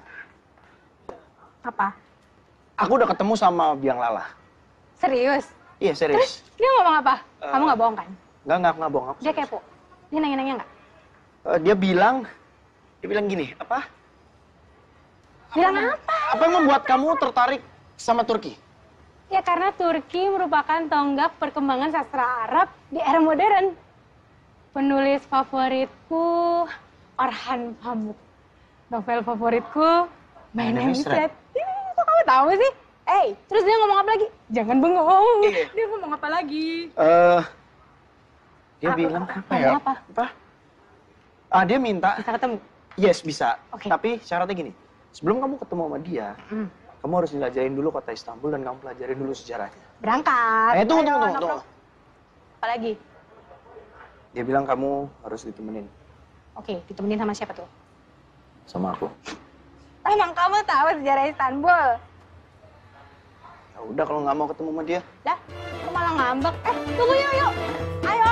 Apa? Aku udah ketemu sama Biang Lala. Serius? Iya, serius. Dia ngomong apa? Eh, Kamu nggak bohong kan? Enggak, enggak, enggak bohong. Aku Dia kepo. Dia nanya-nanya nggak? Eh, dia bilang, dia bilang gini, apa? Bilang apa? Apa yang membuat kamu tertarik sama Turki? Ya karena Turki merupakan tonggak perkembangan sastra Arab di era modern. Penulis favoritku Orhan Pamuk. Novel favoritku My Name is Red. Ih, kok kamu tahu sih? Eh, terus dia ngomong apa lagi? Jangan bengong. Iya. Dia ngomong apa lagi? Eh, dia Apa? bilang apa Ngomong ya? apa? Apa? Ah, dia minta. Bisa ketemu? Yes, bisa. Oke. Tapi syaratnya gini, sebelum kamu ketemu sama dia, Hmm. kamu harus jelajahin dulu kota Istanbul dan kamu pelajarin dulu sejarahnya. Berangkat. Eh, tunggu, Ayo, tunggu, tunggu, nongkrong. tunggu. Apa lagi? Dia bilang kamu harus ditemenin Oke, ditemenin sama siapa tuh? sama aku. Emang kamu tahu sejarah Istanbul? Ya udah kalau nggak mau ketemu sama dia. Dah, aku malah ngambek. Eh, tunggu yuk, yuk. Ayo.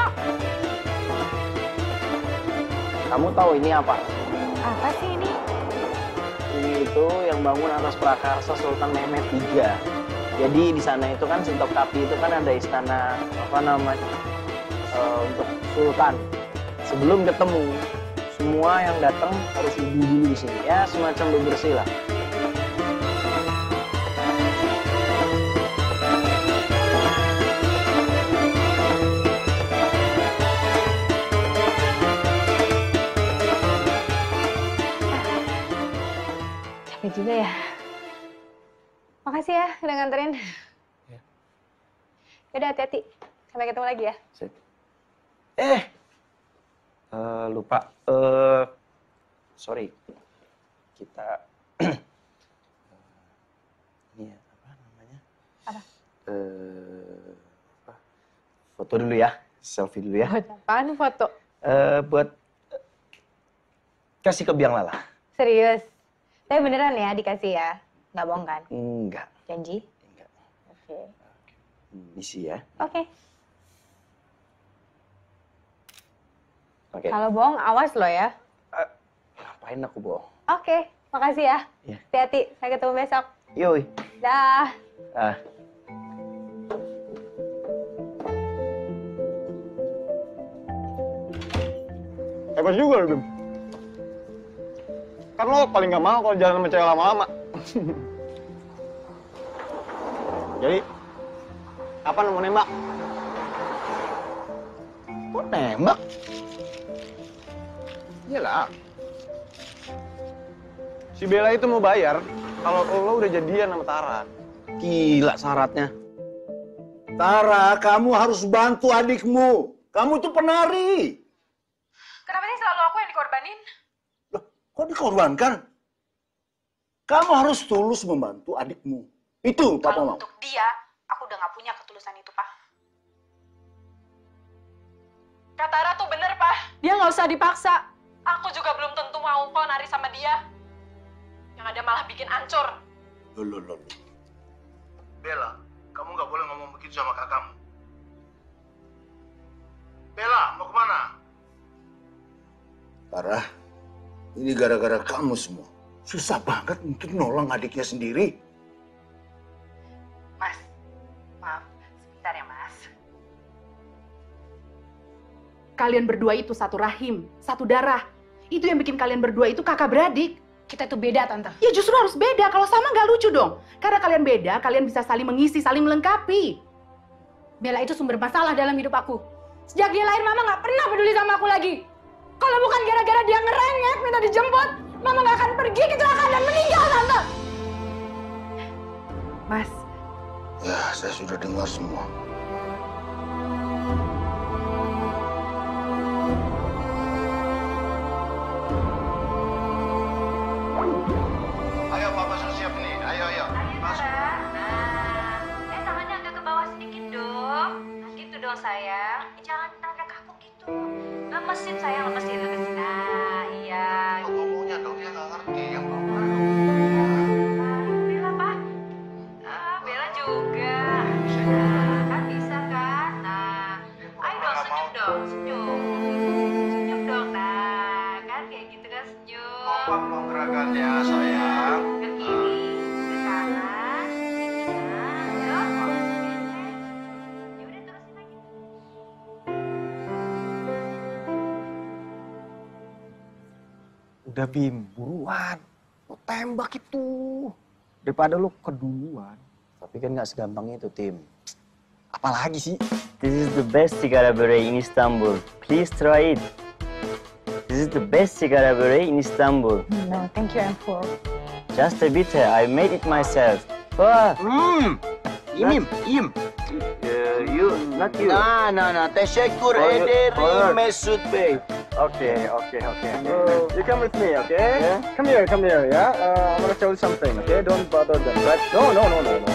Kamu tahu ini apa? Apa sih ini? Ini itu yang bangun atas prakarsa Sultan Mehmet tiga. Jadi di sana itu kan Sintokapi itu kan ada istana apa namanya uh, untuk Sultan. Sebelum ketemu, semua yang datang harus wudhu dulu di sini. Ya semacam bebersih lah. Capek juga ya. Makasih ya udah nganterin. Ya. Yaudah hati-hati. Sampai ketemu lagi ya. Sip. Eh, uh, lupa. Uh, sorry, kita ini ya, apa namanya? Apa? Uh, apa? Foto dulu ya, selfie dulu ya. Buat apaan foto? Uh, buat uh, kasih ke Biang Lala. Serius? Tapi beneran ya dikasih ya? Nggak bohong kan? Enggak. Janji? Enggak. Oke. Misi ya. Oke. Oke. Kalau bohong awas lo ya. Ngapain aku bohong? Oke, makasih ya. Iya. Hati-hati, sampai ketemu besok. Yoi. Dah. Ah. Hebat juga lu, Bim. Kan lo paling nggak mau kalau jalan sama cewek lama-lama. Jadi, kapan lo mau nembak? Kok nembak? Iyalah. Si Bella itu mau bayar kalau lo udah jadian sama Tara. Gila syaratnya. Tara, kamu harus bantu adikmu. Kamu tuh penari. Kenapa sih selalu aku yang dikorbanin? Kok dikorbankan? Kamu harus tulus membantu adikmu. Itu Papa Kalau mau. untuk dia, aku udah gak punya ketulusan itu, Pak. Kak Tara tuh bener, Pak. Dia gak usah dipaksa. Aku juga belum tentu mau kok nari sama dia. Yang ada malah bikin ancur. Loh, loh, loh. Bella, kamu nggak boleh ngomong begitu sama kakakmu. Bella, mau kemana? Tara, ini gara-gara kamu semua. Susah banget untuk nolong adiknya sendiri. Mas, maaf, sebentar ya Mas. Kalian berdua itu satu rahim, satu darah. Itu yang bikin kalian berdua itu kakak beradik. Kita tuh beda, Tante. Ya justru harus beda, kalau sama nggak lucu dong. Karena kalian beda, kalian bisa saling mengisi, saling melengkapi. Bella itu sumber masalah dalam hidup aku. Sejak dia lahir, Mama nggak pernah peduli sama aku lagi. Kalau bukan gara-gara dia ngerengek, minta dijemput, Mama nggak akan pergi kecelakaan dan meninggal, Tante. Mas. Ya, saya sudah dengar semua. Ayo, Papa sudah siap nih. Ayo, ayo. Masuk. Nah, eh tangannya agak ke bawah sedikit dong. Nah gitu dong sayang. Jangan agak kaku gitu. Lemesin sayang, lemesin, lemesin. Nah, iya. Ngomongnya dong, dia nggak ngerti. Yang Papa. Bella, Pak. Ah, Bella juga. Nah, kan bisa kan? Nah, ayo dong senyum dong, senyum. Senyum dong, nah. Kan kayak gitu kan senyum. Kompak dong gerakannya, sayang. Ke kiri, ke kanan. Nah, yuk. Yaudah terusin lagi. Udah Bim, buruan. Lo tembak itu. Daripada lo keduluan. Tapi kan nggak segampang itu, Tim. Apalagi sih? This is the best sigara böreği in Istanbul. Please try it. This is the best sigara böreği in Istanbul. No, thank you, I'm full. Just a bit, I made it myself. Wah. Hmm. İyiyim, iyiyim. Uh, you, not you. Nah, nah, nah. Teşekkür Oh, you- ederim oh. Mesut Bey. Okay, okay, okay. Uh, you come with me, okay? Yeah? Come here, come here, yeah? Uh, I'm gonna tell you something, okay? Don't bother them, right? No, no, no, no, no.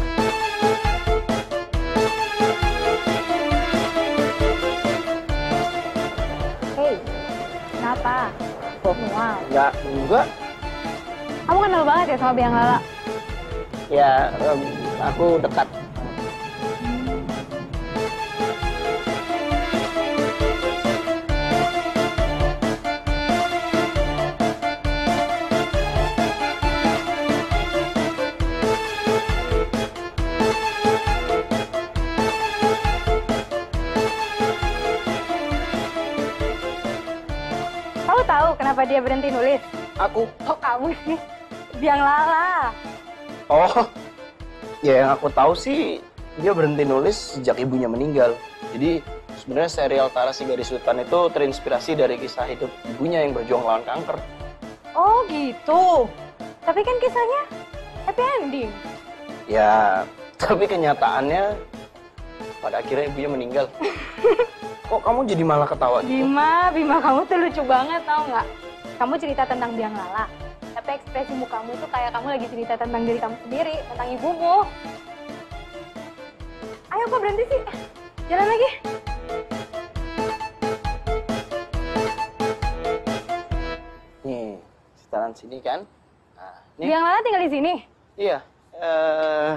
Hey, kenapa? Mual. Enggak, enggak. Kamu kenal banget ya sama Biang Lala? Ya, em, aku dekat. Kamu tahu kenapa dia berhenti nulis? Aku. Oh, kamu sih. Biang Lala. Oh, ya yang aku tahu sih dia berhenti nulis sejak ibunya meninggal. Jadi sebenarnya serial Tara si Gadis Hutan itu terinspirasi dari kisah hidup ibunya yang berjuang lawan kanker. Oh, gitu. Tapi kan kisahnya happy ending. Ya, tapi kenyataannya pada akhirnya ibunya meninggal. Kok kamu jadi malah ketawa gitu? Bima, Bima kamu tuh lucu banget, tau nggak? Kamu cerita tentang Biang Lala, tapi ekspresi mukamu tuh kayak kamu lagi cerita tentang diri kamu sendiri, tentang ibumu. Ayo, kok berhenti sih? Jalan lagi. Nih, sekitaran sini kan? Nah, nih. Biang Lala tinggal di sini? Iya. Eh,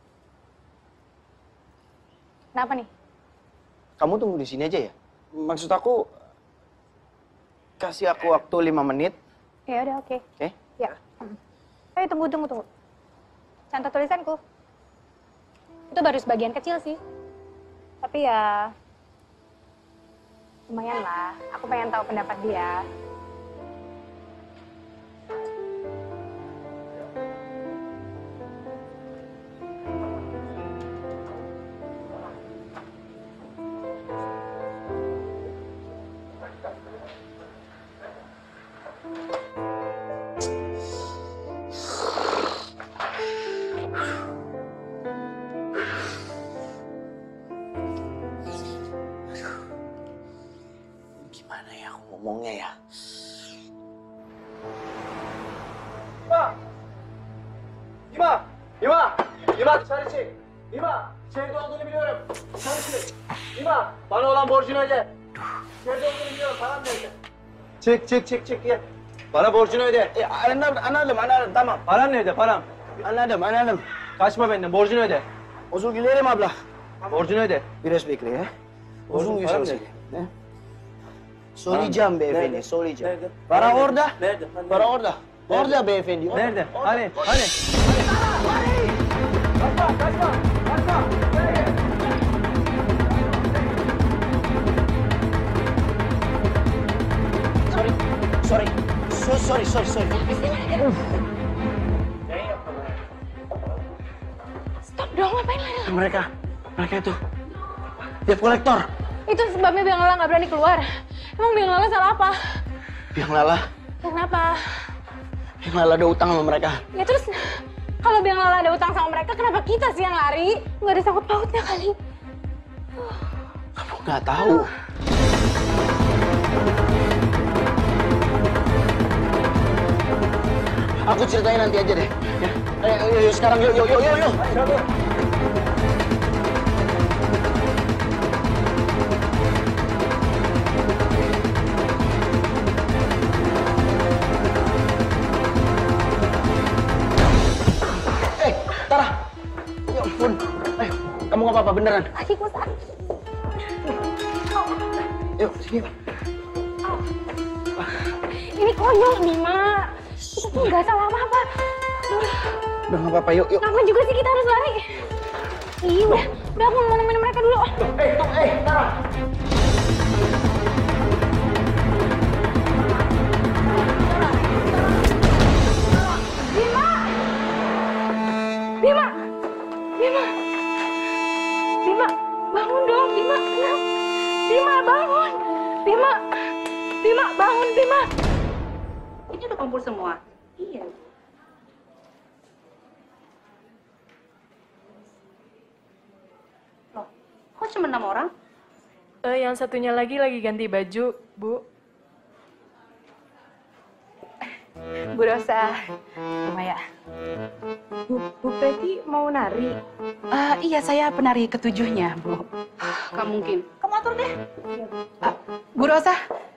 Kenapa nih? kamu tunggu di sini aja ya? Maksud aku, kasih aku waktu lima menit. Ya udah, oke. Oke? Ya. Hmm. Ayo, tunggu, tunggu, tunggu. Catat tulisanku. Itu baru sebagian kecil sih. Tapi ya, lumayan lah. Aku pengen tahu pendapat dia. bak sarısı. İma, şeyde olduğunu biliyorum. Sarısı. İma, bana olan borcunu öde. Şeyde olduğunu biliyorum, param nerede? Çek, çek, çek, çek ya. Bana borcunu öde. E, anladım, anladım, anladım. Tamam. Param nerede, param? Anladım, anladım. Kaçma benden, borcunu öde. Özür dilerim abla. Borcunu öde. Biraz bekle ya. Borcun Uzun param bir nerede? Ne? Söyleyeceğim beyefendi, Nerede? söyleyeceğim. Nerede? Para Nerede? orada. Nerede? Para orada. Orada beyefendi. Orada. Nerede? Orada. Hani? Hani? Kaçma, kaçma, kaçma. Nereye? Sorry, sorry. So sorry, sorry, sorry. Stop dong, ngapain lari? Mereka, mereka itu. Debt collector. Itu sebabnya Biang Lala nggak berani keluar. Emang Biang Lala salah apa? Biang Lala, Kenapa? Biang Lala ada utang sama mereka. Ya terus, kalau Biang Lala ada utang sama mereka, kenapa kita sih yang lari? Nggak ada sangkut pautnya kali. Kamu nggak tahu. Aku ceritain nanti aja deh. Ya. Ayo, ayo, ayo sekarang yuk, yuk, yuk, yuk, yuk. Eh, Tara. Ya ampun. Eh, kamu nggak apa-apa beneran? Kakiku sakit. Yuk, sini. Ini konyol, Bima. Kita tuh nggak salah apa-apa. Udah nggak apa-apa, yuk, yuk. Ngapain juga sih kita harus lari? Ih, udah, udah aku mau nemenin mereka dulu. Eh, tuh, eh, Tara. Bima! Bima! Bima! Bima, bangun dong, Bima. Kenapa? Bima, bangun! Bima! Bima, bangun, Bima! Ini udah kumpul semua? Iya. Loh, kok cuma enam orang? Eh, yang satunya lagi lagi ganti baju, Bu. Bu Rosa, Bu Maya. Bu, Bu Preti mau nari? Uh, iya, saya penari ketujuhnya, Bu. Gak mungkin. Kamu atur deh. Uh, Bu Rosa.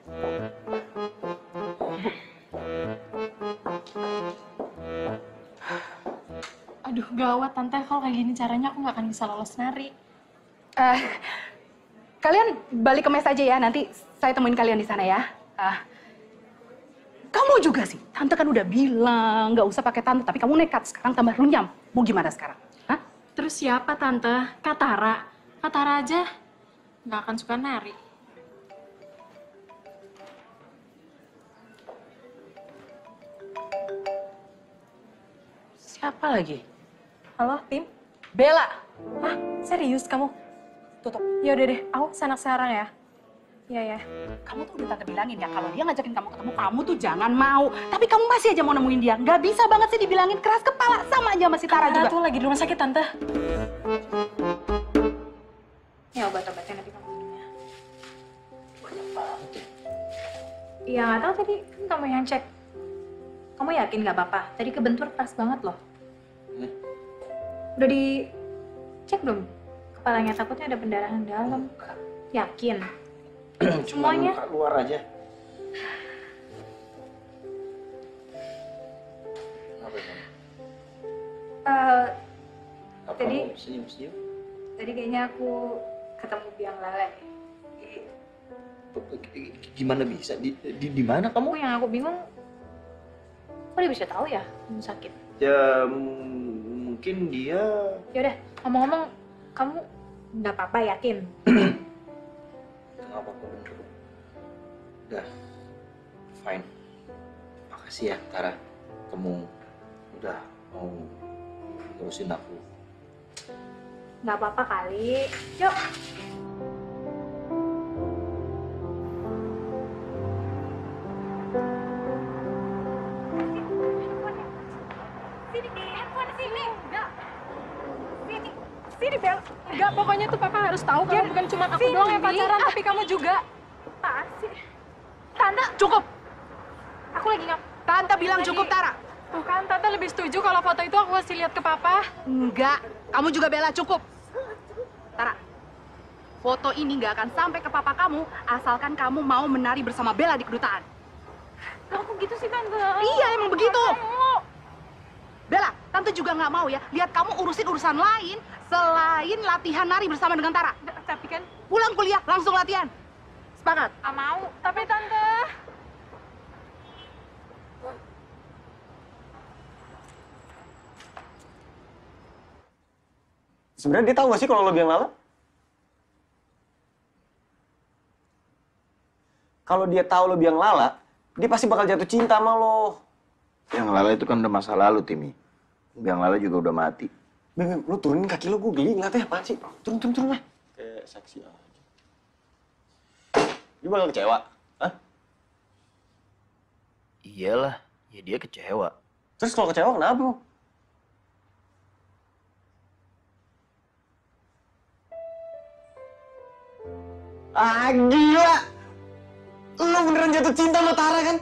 Aduh, gawat Tante. Kalau kayak gini caranya aku nggak akan bisa lolos nari. Uh, kalian balik ke mes aja ya, nanti saya temuin kalian di sana ya. Uh, kamu juga sih, Tante kan udah bilang nggak usah pakai tante, tapi kamu nekat, sekarang tambah runyam. Mau gimana sekarang? Hah? Terus siapa Tante? Katara. Katara aja nggak akan suka nari. Siapa lagi? Halo, Tim? Bella. Hah? Serius kamu? Tutup. Ya udah deh, aku kesana sekarang ya. Iya ya. Kamu tuh udah Tante bilangin ya, kalau dia ngajakin kamu ketemu, kamu tuh jangan mau. Tapi kamu masih aja mau nemuin dia. Nggak bisa banget sih dibilangin, keras kepala. Sama aja sama si Tara juga. Tara tuh lagi di rumah sakit, Tante. Ya obat-obatnya nanti kamu minumnya. Banyak banget ya. Iya, nggak tahu tadi kan kamu yang cek. Kamu yakin nggak apa-apa? Tadi kebentur keras banget loh. Hmm. Udah dicek belum? Kepalanya takutnya ada pendarahan dalam. Yakin? Cuma Semuanya? luka luar aja. Apa itu? Eh, Apa Tadi mau senyum-senyum? tadi kayaknya aku ketemu Biang Lala. Gimana bisa? Di, di, di mana kamu? Aku yang aku bingung, kok dia bisa tahu ya kamu sakit? Ya m- mungkin dia. Yaudah, ngomong-ngomong, kamu nggak apa-apa yakin? Nggak apa-apa bener. Udah, fine. Makasih ya Tara, kamu udah mau ngurusin aku. Nggak apa-apa kali. Yuk. Sini, handphone sini. Enggak. Sini, Sini Bel. Enggak, pokoknya tuh papa harus tahu kalau bukan cuma aku Sini, doang yang pacaran, ah. tapi kamu juga. Apaan sih? Tante, Cukup. aku lagi ngap. Tante bilang Lagi. cukup, Tara. Tuh kan, Tante lebih setuju kalau foto itu aku kasih lihat ke papa. Enggak. Kamu juga Bella, cukup. Tara, foto ini nggak akan sampai ke papa kamu asalkan kamu mau menari bersama Bella di kedutaan. Loh, kok gitu sih, Tante? Iya, emang begitu. Bella, Tante juga nggak mau ya lihat kamu urusin urusan lain selain latihan nari bersama dengan Tara. Tapi kan pulang kuliah langsung latihan. Sepakat? Ah, mau. Tapi Tante... Sebenarnya dia tahu gak sih kalau lo biang lala? Kalau dia tahu lo biang lala, dia pasti bakal jatuh cinta sama lo. Biang lala itu kan udah masa lalu, Timi. Biang lala juga udah mati. Bim, lo turunin kaki lo, gue geli ngeliatnya apaan sih? Turun, turun, turun lah. Kayak seksi aja. Dia bakal kecewa? Hah? Iyalah, ya dia kecewa. Terus kalau kecewa kenapa lo? Ah, gila! Lo beneran jatuh cinta sama Tara kan?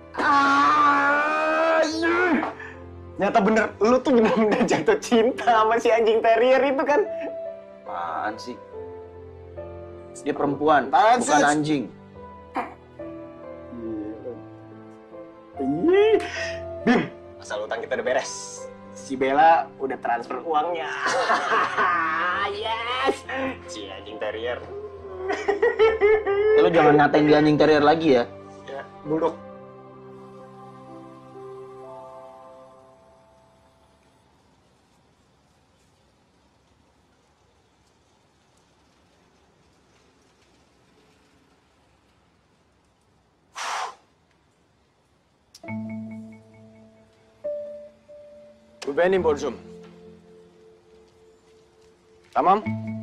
Ah, iya. Nyata bener, lo tuh bener-bener jatuh cinta sama si anjing terrier itu kan? Apaan sih? Dia perempuan, Apaan bukan sih? anjing. Ih, Bim, asal utang kita udah beres. Si Bella udah transfer uangnya. Yes! Si anjing terrier. Lo jangan ngatain dia anjing terrier lagi ya. Ya, bulldog. Bu benim borcum. Tamam.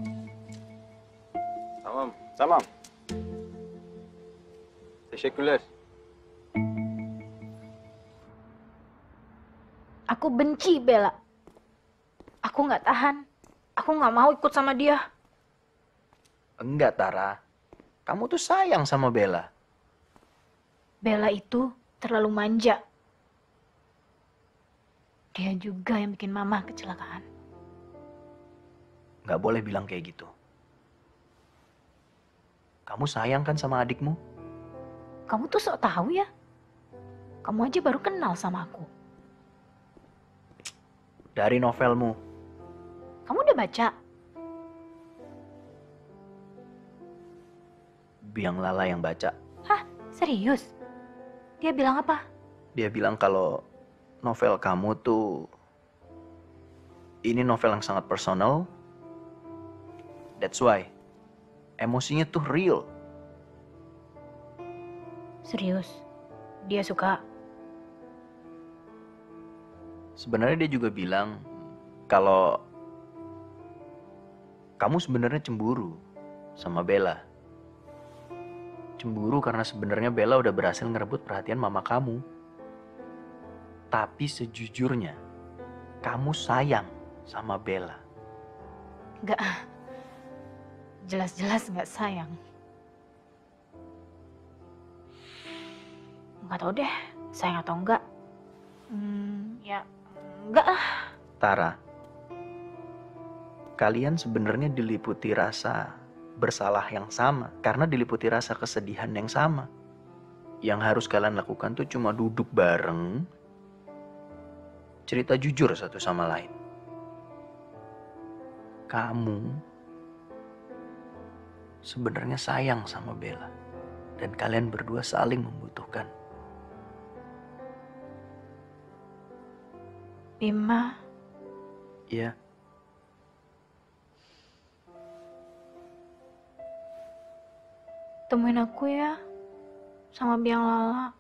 Tamam, tamam. Teşekkürler. Aku benci Bella. Aku nggak tahan. Aku nggak mau ikut sama dia. Enggak, Tara. Kamu tuh sayang sama Bella. Bella itu terlalu manja. Dia juga yang bikin mama kecelakaan. Nggak boleh bilang kayak gitu. Kamu sayang kan sama adikmu? Kamu tuh sok tahu ya. Kamu aja baru kenal sama aku. Dari novelmu. Kamu udah baca? Biang Lala yang baca. Hah? Serius? Dia bilang apa? Dia bilang kalau novel kamu tuh... Ini novel yang sangat personal. That's why. Emosinya tuh real. Serius? Dia suka? Sebenarnya dia juga bilang kalau kamu sebenarnya cemburu sama Bella. Cemburu karena sebenarnya Bella udah berhasil ngerebut perhatian mama kamu. Tapi sejujurnya, kamu sayang sama Bella. Enggak. Jelas-jelas nggak sayang. Nggak tahu deh, sayang atau enggak. Hmm, ya enggak lah. Tara, kalian sebenarnya diliputi rasa bersalah yang sama karena diliputi rasa kesedihan yang sama. Yang harus kalian lakukan tuh cuma duduk bareng, cerita jujur satu sama lain. Kamu sebenarnya sayang sama Bella dan kalian berdua saling membutuhkan. Bima. Iya. Temuin aku ya sama Biang Lala.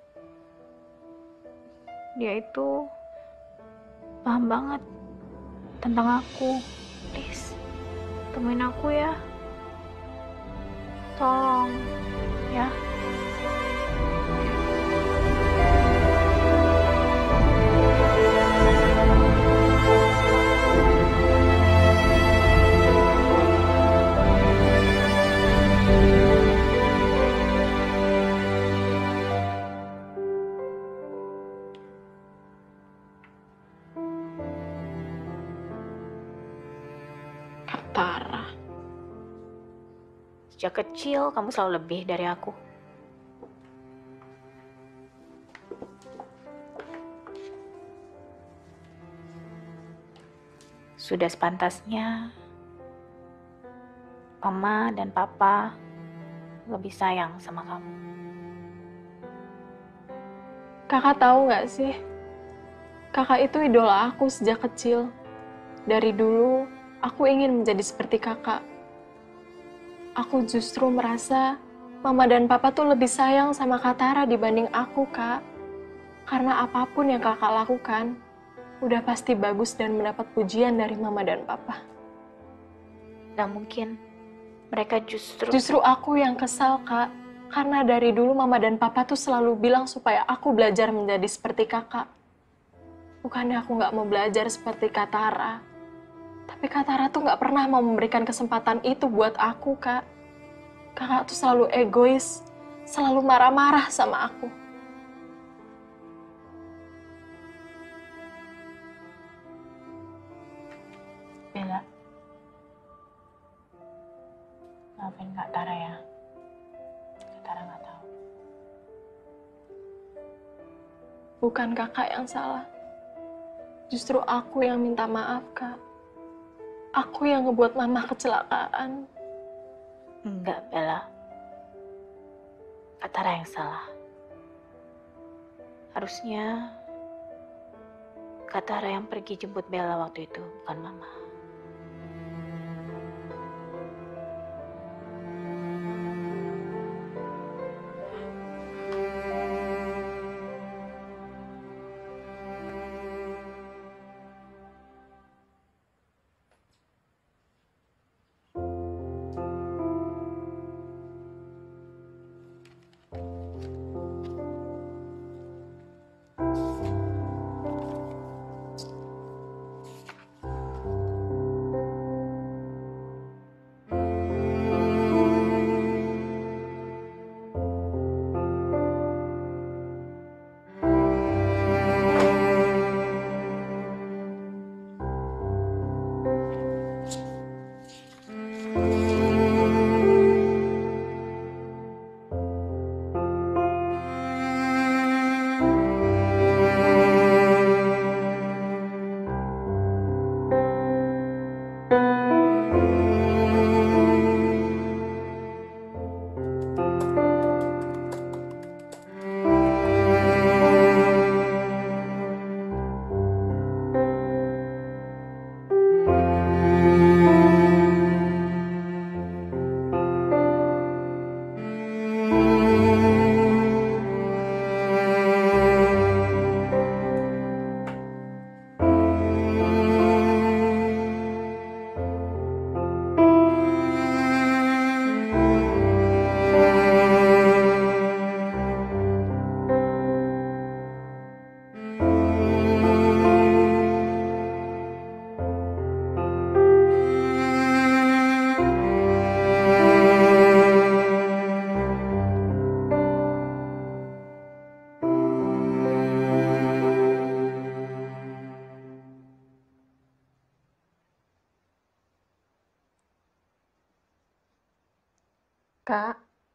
Dia itu paham banget tentang aku. Please, temuin aku ya. Tolong, ya. Sejak kecil kamu selalu lebih dari aku. Sudah sepantasnya Mama dan Papa lebih sayang sama kamu. Kakak tahu nggak sih? Kakak itu idola aku sejak kecil. Dari dulu, aku ingin menjadi seperti kakak. Aku justru merasa Mama dan Papa tuh lebih sayang sama Kak Tara dibanding aku, Kak. Karena apapun yang kakak lakukan, udah pasti bagus dan mendapat pujian dari Mama dan Papa. Gak mungkin. Mereka justru... Justru aku yang kesal, Kak. Karena dari dulu Mama dan Papa tuh selalu bilang supaya aku belajar menjadi seperti kakak. Bukannya aku nggak mau belajar seperti Kak Tara. Tapi Kak Tara tuh nggak pernah mau memberikan kesempatan itu buat aku, Kak. Kakak tuh selalu egois, selalu marah-marah sama aku. Bella, maafin Kak Tara ya. Kak Tara nggak tahu. Bukan kakak yang salah. Justru aku yang minta maaf, Kak. Aku yang ngebuat Mama kecelakaan. Enggak, Bella. Kak Tara yang salah. Harusnya Kak Tara yang pergi jemput Bella waktu itu, bukan Mama. Kak.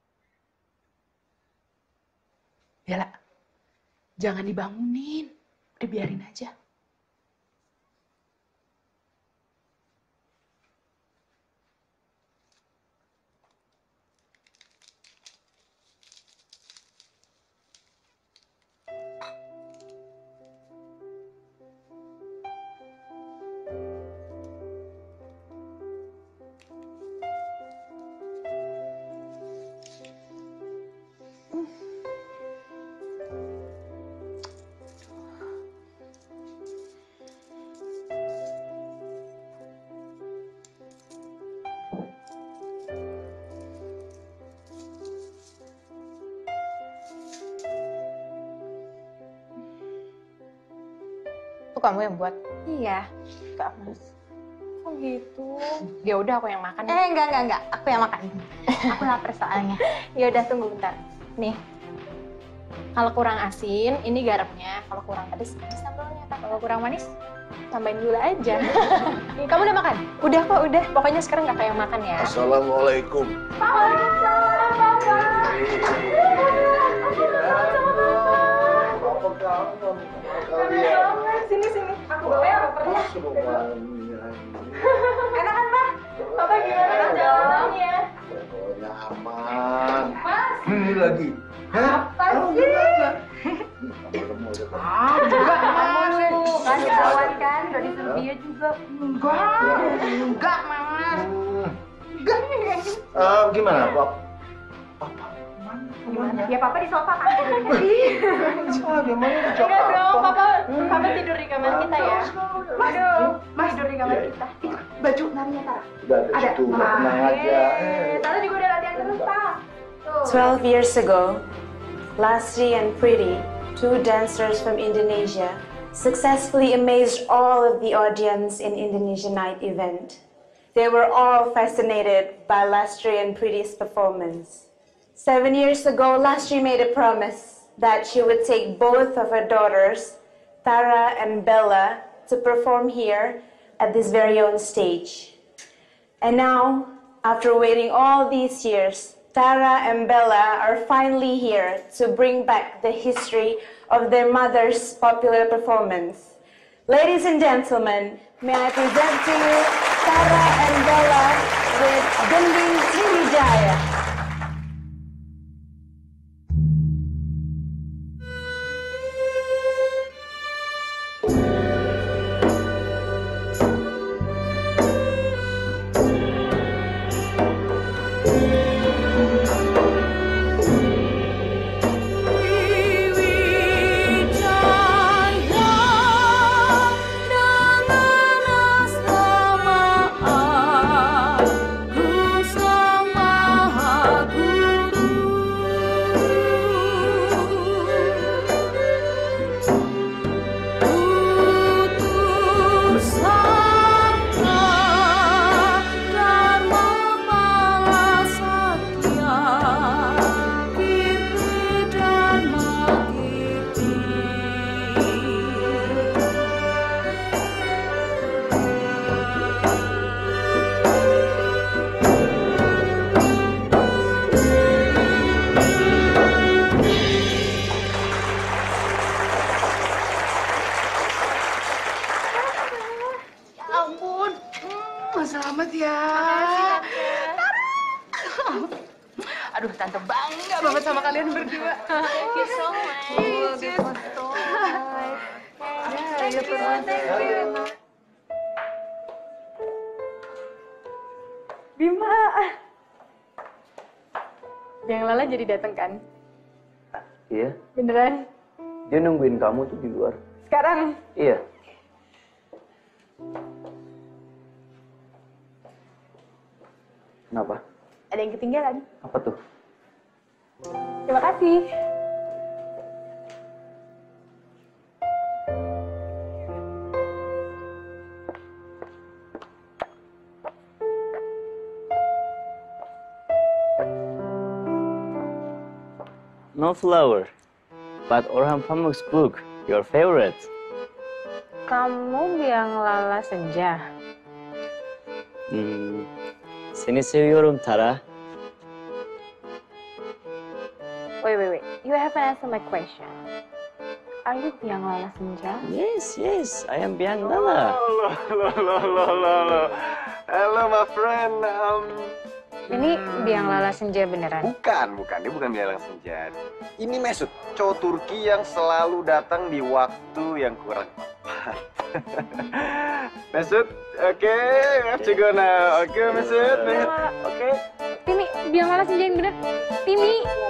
Bella, jangan dibangunin. Udah biarin aja. Itu kamu yang buat? Iya. Kak Mas. Oh gitu. Ya udah aku yang makan. Eh enggak enggak enggak, aku yang makan. Aku lapar soalnya. Ya udah tunggu bentar. Nih. Kalau kurang asin, ini garamnya. Kalau kurang pedas, ini sambalnya. Kalau kurang manis, tambahin gula aja. Kamu udah makan? Udah kok, udah. Pokoknya sekarang kakak yang makan ya. Assalamualaikum. Waalaikumsalam, Papa. Sini, sini. Aku bawa ya kopernya. Enak kan, Pak? Papa gimana jalanannya? Pokoknya aman. Mas. Ini lagi. Apa sih? Ah, juga kamu kan ketahuan kan, udah disuruh dia juga. Enggak, enggak, Mas. Enggak. Uh, gimana, Pak? Gimana? Ya Papa di sofa kan. Ah, dia mana di Enggak dong, Papa, Papa tidur di kamar kita ya. Aduh, Mas tidur di kamar kita. Itu baju narinya Tara. Udah ada situ, udah tenang aja. Eh, Tara juga udah latihan terus, Pak. Twelve years ago, Lastri and Priti, two dancers from Indonesia, successfully amazed all of the audience in Indonesia Night event. They were all fascinated by Lastri and Priti's performance. Seven years ago, Lastri made a promise that she would take both of her daughters, Tara and Bella, to perform here at this very own stage. And now, after waiting all these years, Tara and Bella are finally here to bring back the history of their mother's popular performance. Ladies and gentlemen, may I present to you Tara and Bella with Gending Sriwijaya. Selamat ya. Aduh, Tante bangga banget sama kalian berdua. Thank you so much. Thank you, thank you. Bima. Yang Lala jadi datang kan? Iya, Beneran? dia nungguin kamu tuh di luar. Sekarang? Iya. Kenapa? Ada yang ketinggalan. Apa tuh? Terima kasih. No flower, but Orhan Pamuk's book, your favorite. Kamu biang Lala Senja. Hmm, seni seviyorum Tara. Wait, wait, wait. You haven't answered my question. Are you biang Lala Senja? Yes, yes, I am biang Lala. Halo, halo, halo, halo. Hello, my friend. Um, Ini biang Lala Senja beneran? Bukan, bukan. Dia bukan biang Lala Senja. Ini Mesut, cowok Turki yang selalu datang di waktu yang kurang tepat. Mesut, oke, okay, we have to go now. Oke, okay, Mesut, oke. Okay. Timi, biang Lala Senja yang bener. Timi.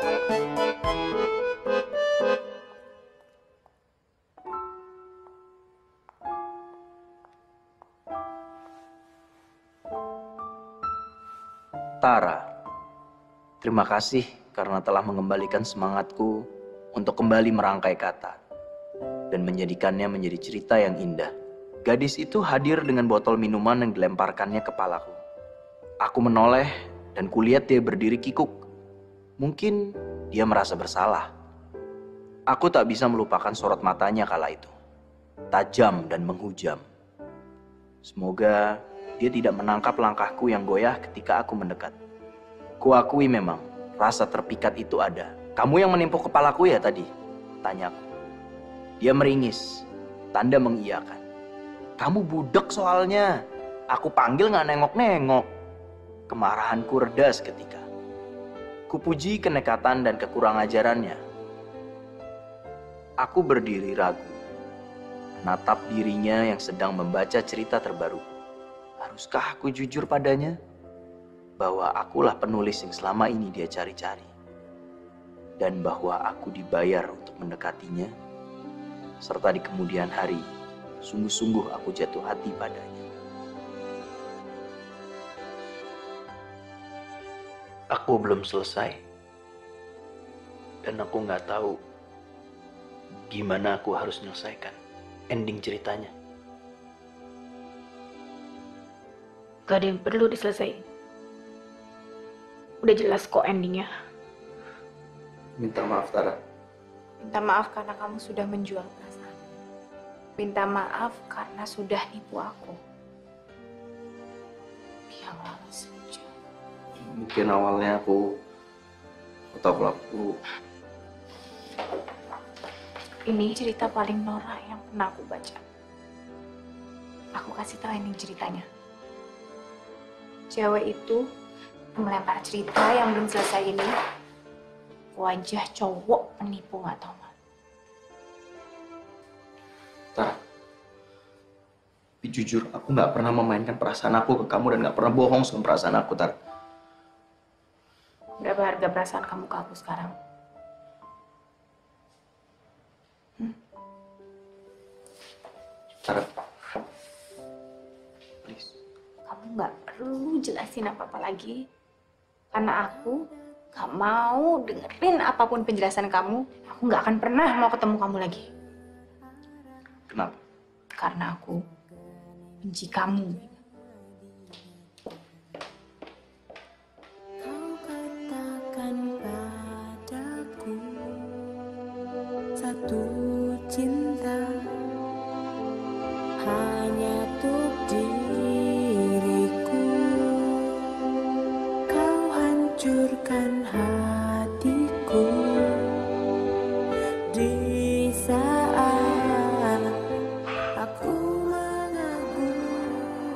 Tara, terima kasih karena telah mengembalikan semangatku untuk kembali merangkai kata dan menjadikannya menjadi cerita yang indah. Gadis itu hadir dengan botol minuman yang dilemparkannya kepalaku. Aku menoleh dan kulihat dia berdiri kikuk. Mungkin dia merasa bersalah. Aku tak bisa melupakan sorot matanya kala itu. Tajam dan menghujam. Semoga dia tidak menangkap langkahku yang goyah ketika aku mendekat. Kuakui memang, rasa terpikat itu ada. Kamu yang menimpuk kepalaku ya tadi? Tanyaku. Dia meringis, tanda mengiyakan. Kamu budek soalnya. Aku panggil nggak nengok-nengok. Kemarahanku reda seketika. Kupuji kenekatan dan kekurang ajarannya. Aku berdiri ragu, menatap dirinya yang sedang membaca cerita terbaru. Haruskah aku jujur padanya? Bahwa akulah penulis yang selama ini dia cari-cari. Dan bahwa aku dibayar untuk mendekatinya. Serta di kemudian hari, sungguh-sungguh aku jatuh hati padanya. Aku belum selesai. Dan aku nggak tahu gimana aku harus menyelesaikan ending ceritanya. Gak ada yang perlu diselesaikan. Udah jelas kok endingnya. Minta maaf, Tara. Minta maaf karena kamu sudah menjual perasaan. Minta maaf karena sudah nipu aku. Biarlah saja. Mungkin awalnya aku aku tahu kalau aku Ini cerita paling norak yang pernah aku baca. Aku kasih tahu ending ceritanya. Cewek itu melempar cerita yang belum selesai ini wajah cowok penipu nggak tahu malu. Tara, tapi jujur aku nggak pernah memainkan perasaan aku ke kamu dan nggak pernah bohong sama perasaan aku, Tara. Berapa harga perasaan kamu ke aku sekarang? Hmm? Tara, please. Kamu nggak perlu jelasin apa-apa lagi. Karena aku gak mau dengerin apapun penjelasan kamu. Aku gak akan pernah mau ketemu kamu lagi. Kenapa? Karena aku benci kamu. Kau katakan padaku satu cinta hanya untuk diriku. Kau hancurkan hatiku di saat aku mengagum.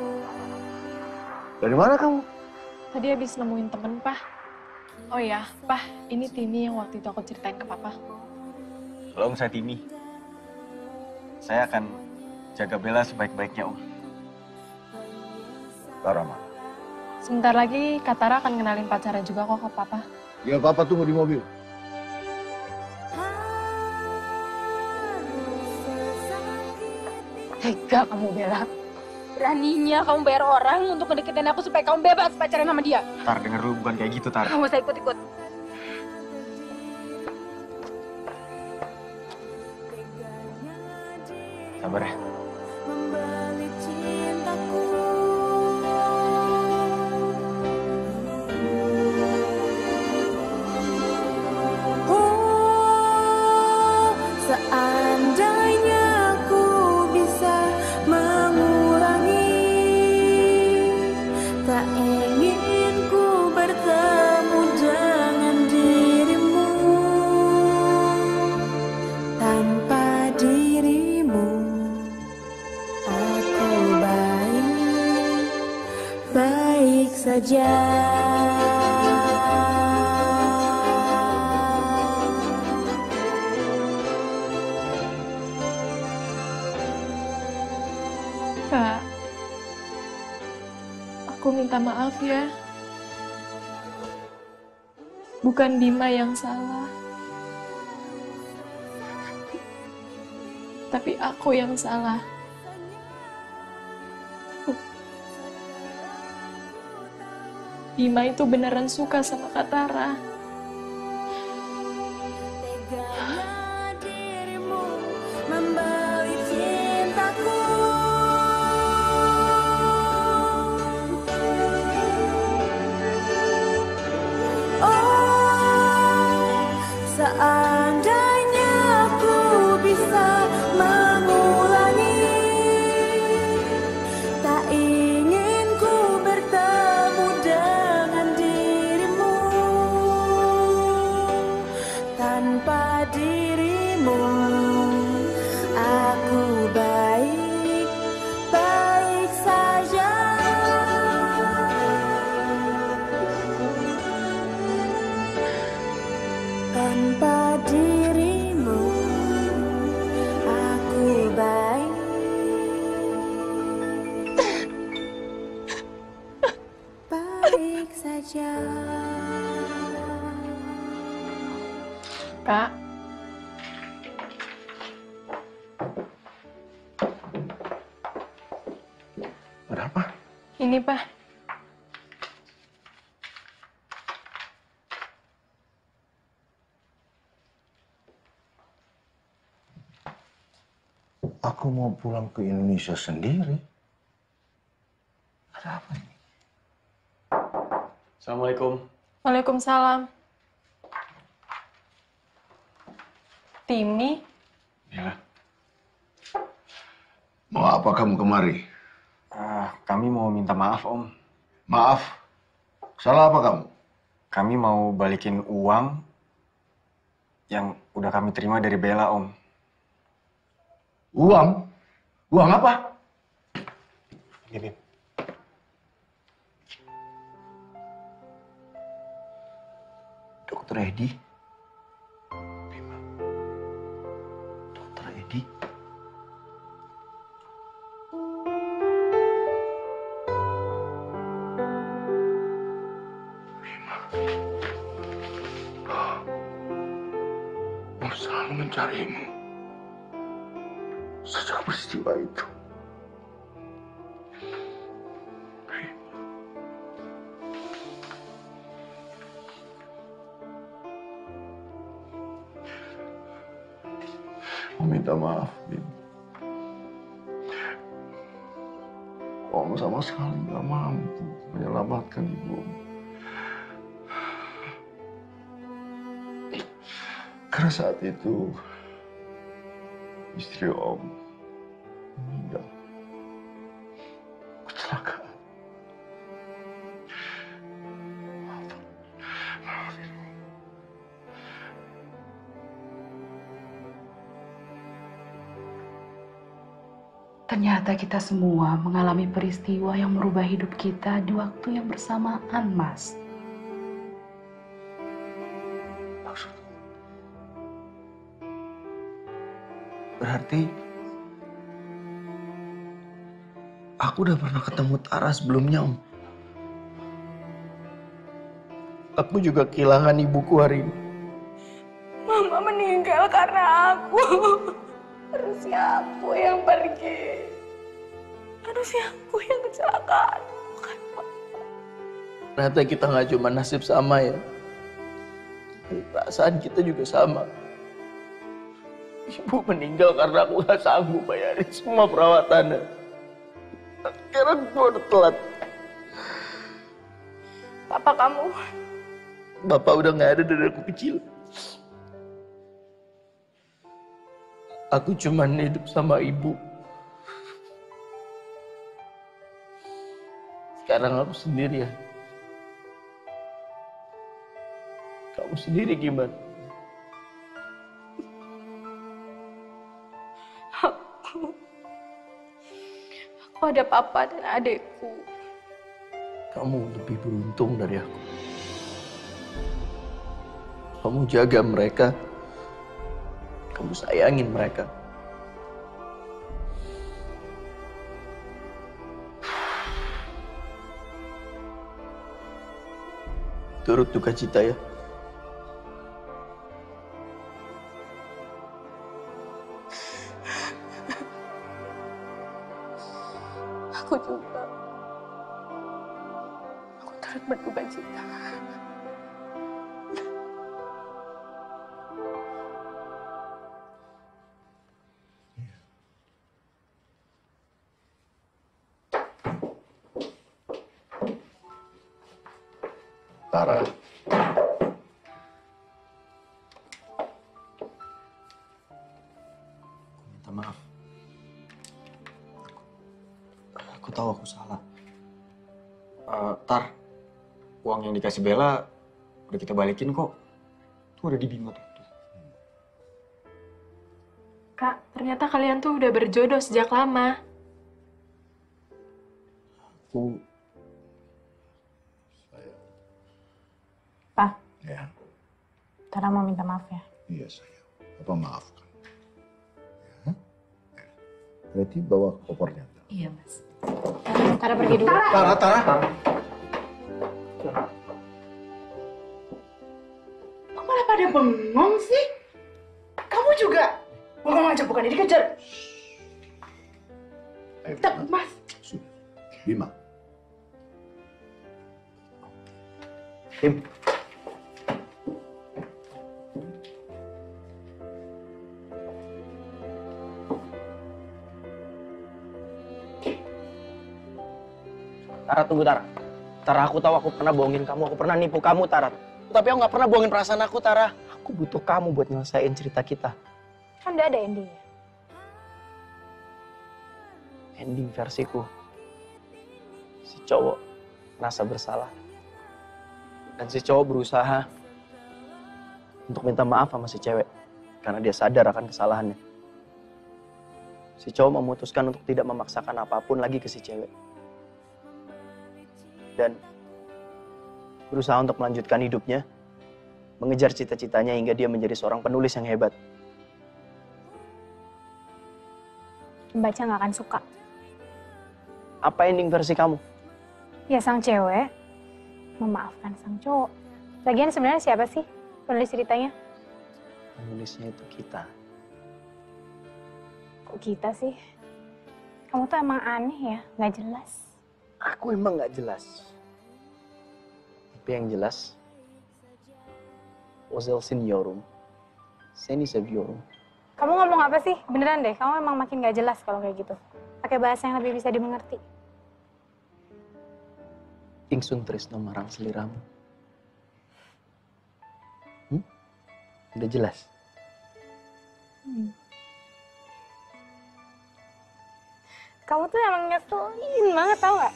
Dari mana kamu? Tadi habis nemuin temen, Pah. Oh ya, Pah, ini Tini yang waktu itu aku ceritain ke Papa. Halo, Om, saya Tini. Saya akan jaga Bella sebaik-baiknya, Om. Tara, Sebentar lagi Katara akan kenalin pacarnya juga kok ke Papa. ya Papa tunggu di mobil. Tega kamu, Bella. Beraninya kamu bayar orang untuk ngedeketin aku supaya kamu bebas pacaran sama dia. Tar, denger dulu, bukan kayak gitu, Tar. Kamu usah ikut-ikut. Sabar ya. Membeli cintaku. Oh, seandainya aku bisa mengulangi, tak ingin ku bertemu dengan dirimu. Tanpa dirimu aku baik, baik saja. Kak, aku minta maaf ya. Bukan Bima yang salah. Tapi aku yang salah. Bima itu beneran suka sama Katara. Membeli cintaku. Oh, seandainya aku bisa mengulangi, tak saja. Kak. Ada apa? Ini, Pak. Aku mau pulang ke Indonesia sendiri. Ada apa ini? Assalamualaikum. Waalaikumsalam. Timi? Ya. Mau apa kamu kemari? Uh, kami mau minta maaf, Om. Maaf? Salah apa kamu? Kami mau balikin uang yang udah kami terima dari Bella, Om. Uang? Uang apa? Ini. Dokter Edi? Bima. Dokter Edi? Bima. Mau selalu mencarimu. Sejak peristiwa itu. Minta maaf, Bim. Om sama sekali nggak mampu menyelamatkan ibu. Karena saat itu istri Om meninggal kecelakaan. Ternyata kita semua mengalami peristiwa yang merubah hidup kita di waktu yang bersamaan, Mas. Maksud? Berarti aku udah pernah ketemu Tara sebelumnya, Om. Aku juga kehilangan ibuku hari ini. Mama meninggal karena aku. Harusnya aku yang pergi. Harusnya aku yang kecelakaan, bukan Papa. Ternyata kita nggak cuma nasib sama ya. Perasaan kita juga sama. Ibu meninggal karena aku nggak sanggup bayarin semua perawatannya. Sekarang gue udah telat. Papa kamu. Bapak udah nggak ada dari aku kecil. Aku cuma hidup sama ibu. Sekarang aku sendirian. Kamu sendiri gimana? Aku. Aku ada papa dan adekku. Kamu lebih beruntung dari aku. Kamu jaga mereka. Kamu sayangin mereka. Turut duka cita ya. Aku juga. Aku turut berduka cita. Tara. Minta maaf. Aku tahu aku salah. Uh, Tar, uang yang dikasih Bella udah kita balikin kok. Itu udah di Bima tuh. Kak, ternyata kalian tuh udah berjodoh sejak lama. Aku Pak, ya. Tara mau minta maaf ya. Iya sayang. Apa maafkan? Ya. Berarti bawa kopernya. Iya mas. Tara pergi dulu. Tara, Tara. pada bengong sih? Kamu juga bengong aja, bukan dikejar. Tetap, Mas. Bima. Tim. Tara, tunggu Tara. Tara, aku tahu aku pernah bohongin kamu, aku pernah nipu kamu, Tara. Tapi aku nggak pernah bohongin perasaan aku, Tara. Aku butuh kamu buat nyelesain cerita kita. Kan udah ada endingnya. Ending versiku. Si cowok merasa bersalah. Dan si cowok berusaha untuk minta maaf sama si cewek. Karena dia sadar akan kesalahannya. Si cowok memutuskan untuk tidak memaksakan apapun lagi ke si cewek. Dan berusaha untuk melanjutkan hidupnya, mengejar cita-citanya hingga dia menjadi seorang penulis yang hebat. Pembaca nggak akan suka. Apa ending versi kamu? Ya sang cewek memaafkan sang cowok. Lagian sebenarnya siapa sih penulis ceritanya? Penulisnya itu kita. Kok kita sih? Kamu tuh emang aneh ya, nggak jelas. Aku emang nggak jelas. Tapi yang jelas, Ozel Seniorum, Seni Saviorum. Kamu ngomong apa sih? Beneran deh, kamu emang makin nggak jelas kalau kayak gitu. Pakai bahasa yang lebih bisa dimengerti. Ingsun tresno marang seliramu. Hmm? Udah jelas? Hmm. Kamu tuh emang ngeselin banget, tau gak?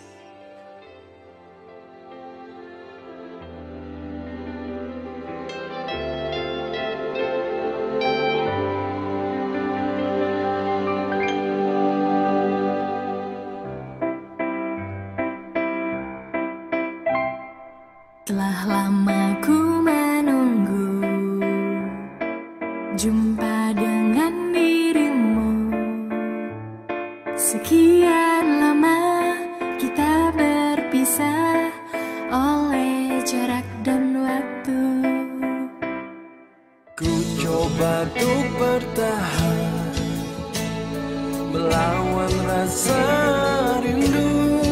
Telah lama ku menunggu jumpa dengan dirimu. Sekian lama kita berpisah oleh jarak dan waktu. Ku coba untuk bertahan melawan rasa rindu.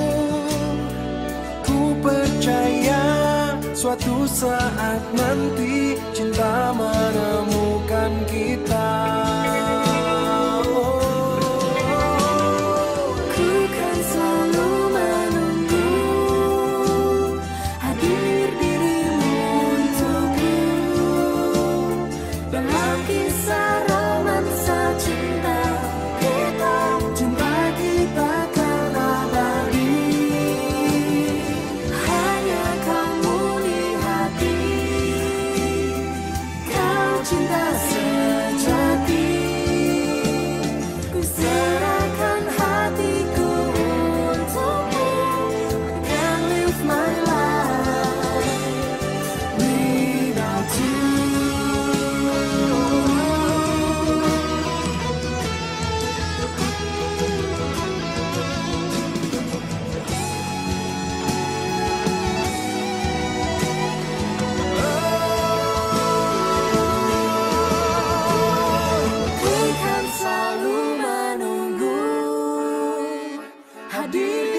Ku percaya suatu saat nanti cinta menemukan kita. Ku kan selalu menunggu hadir dirimu untukku dalam kisah romansa cinta kita. Cinta kita kan abadi. Hanya kamu di hati, kau cinta sejati. Ku serahkan hatiku untukmu. I can't live my life without you. Ku kan selalu menunggu hadir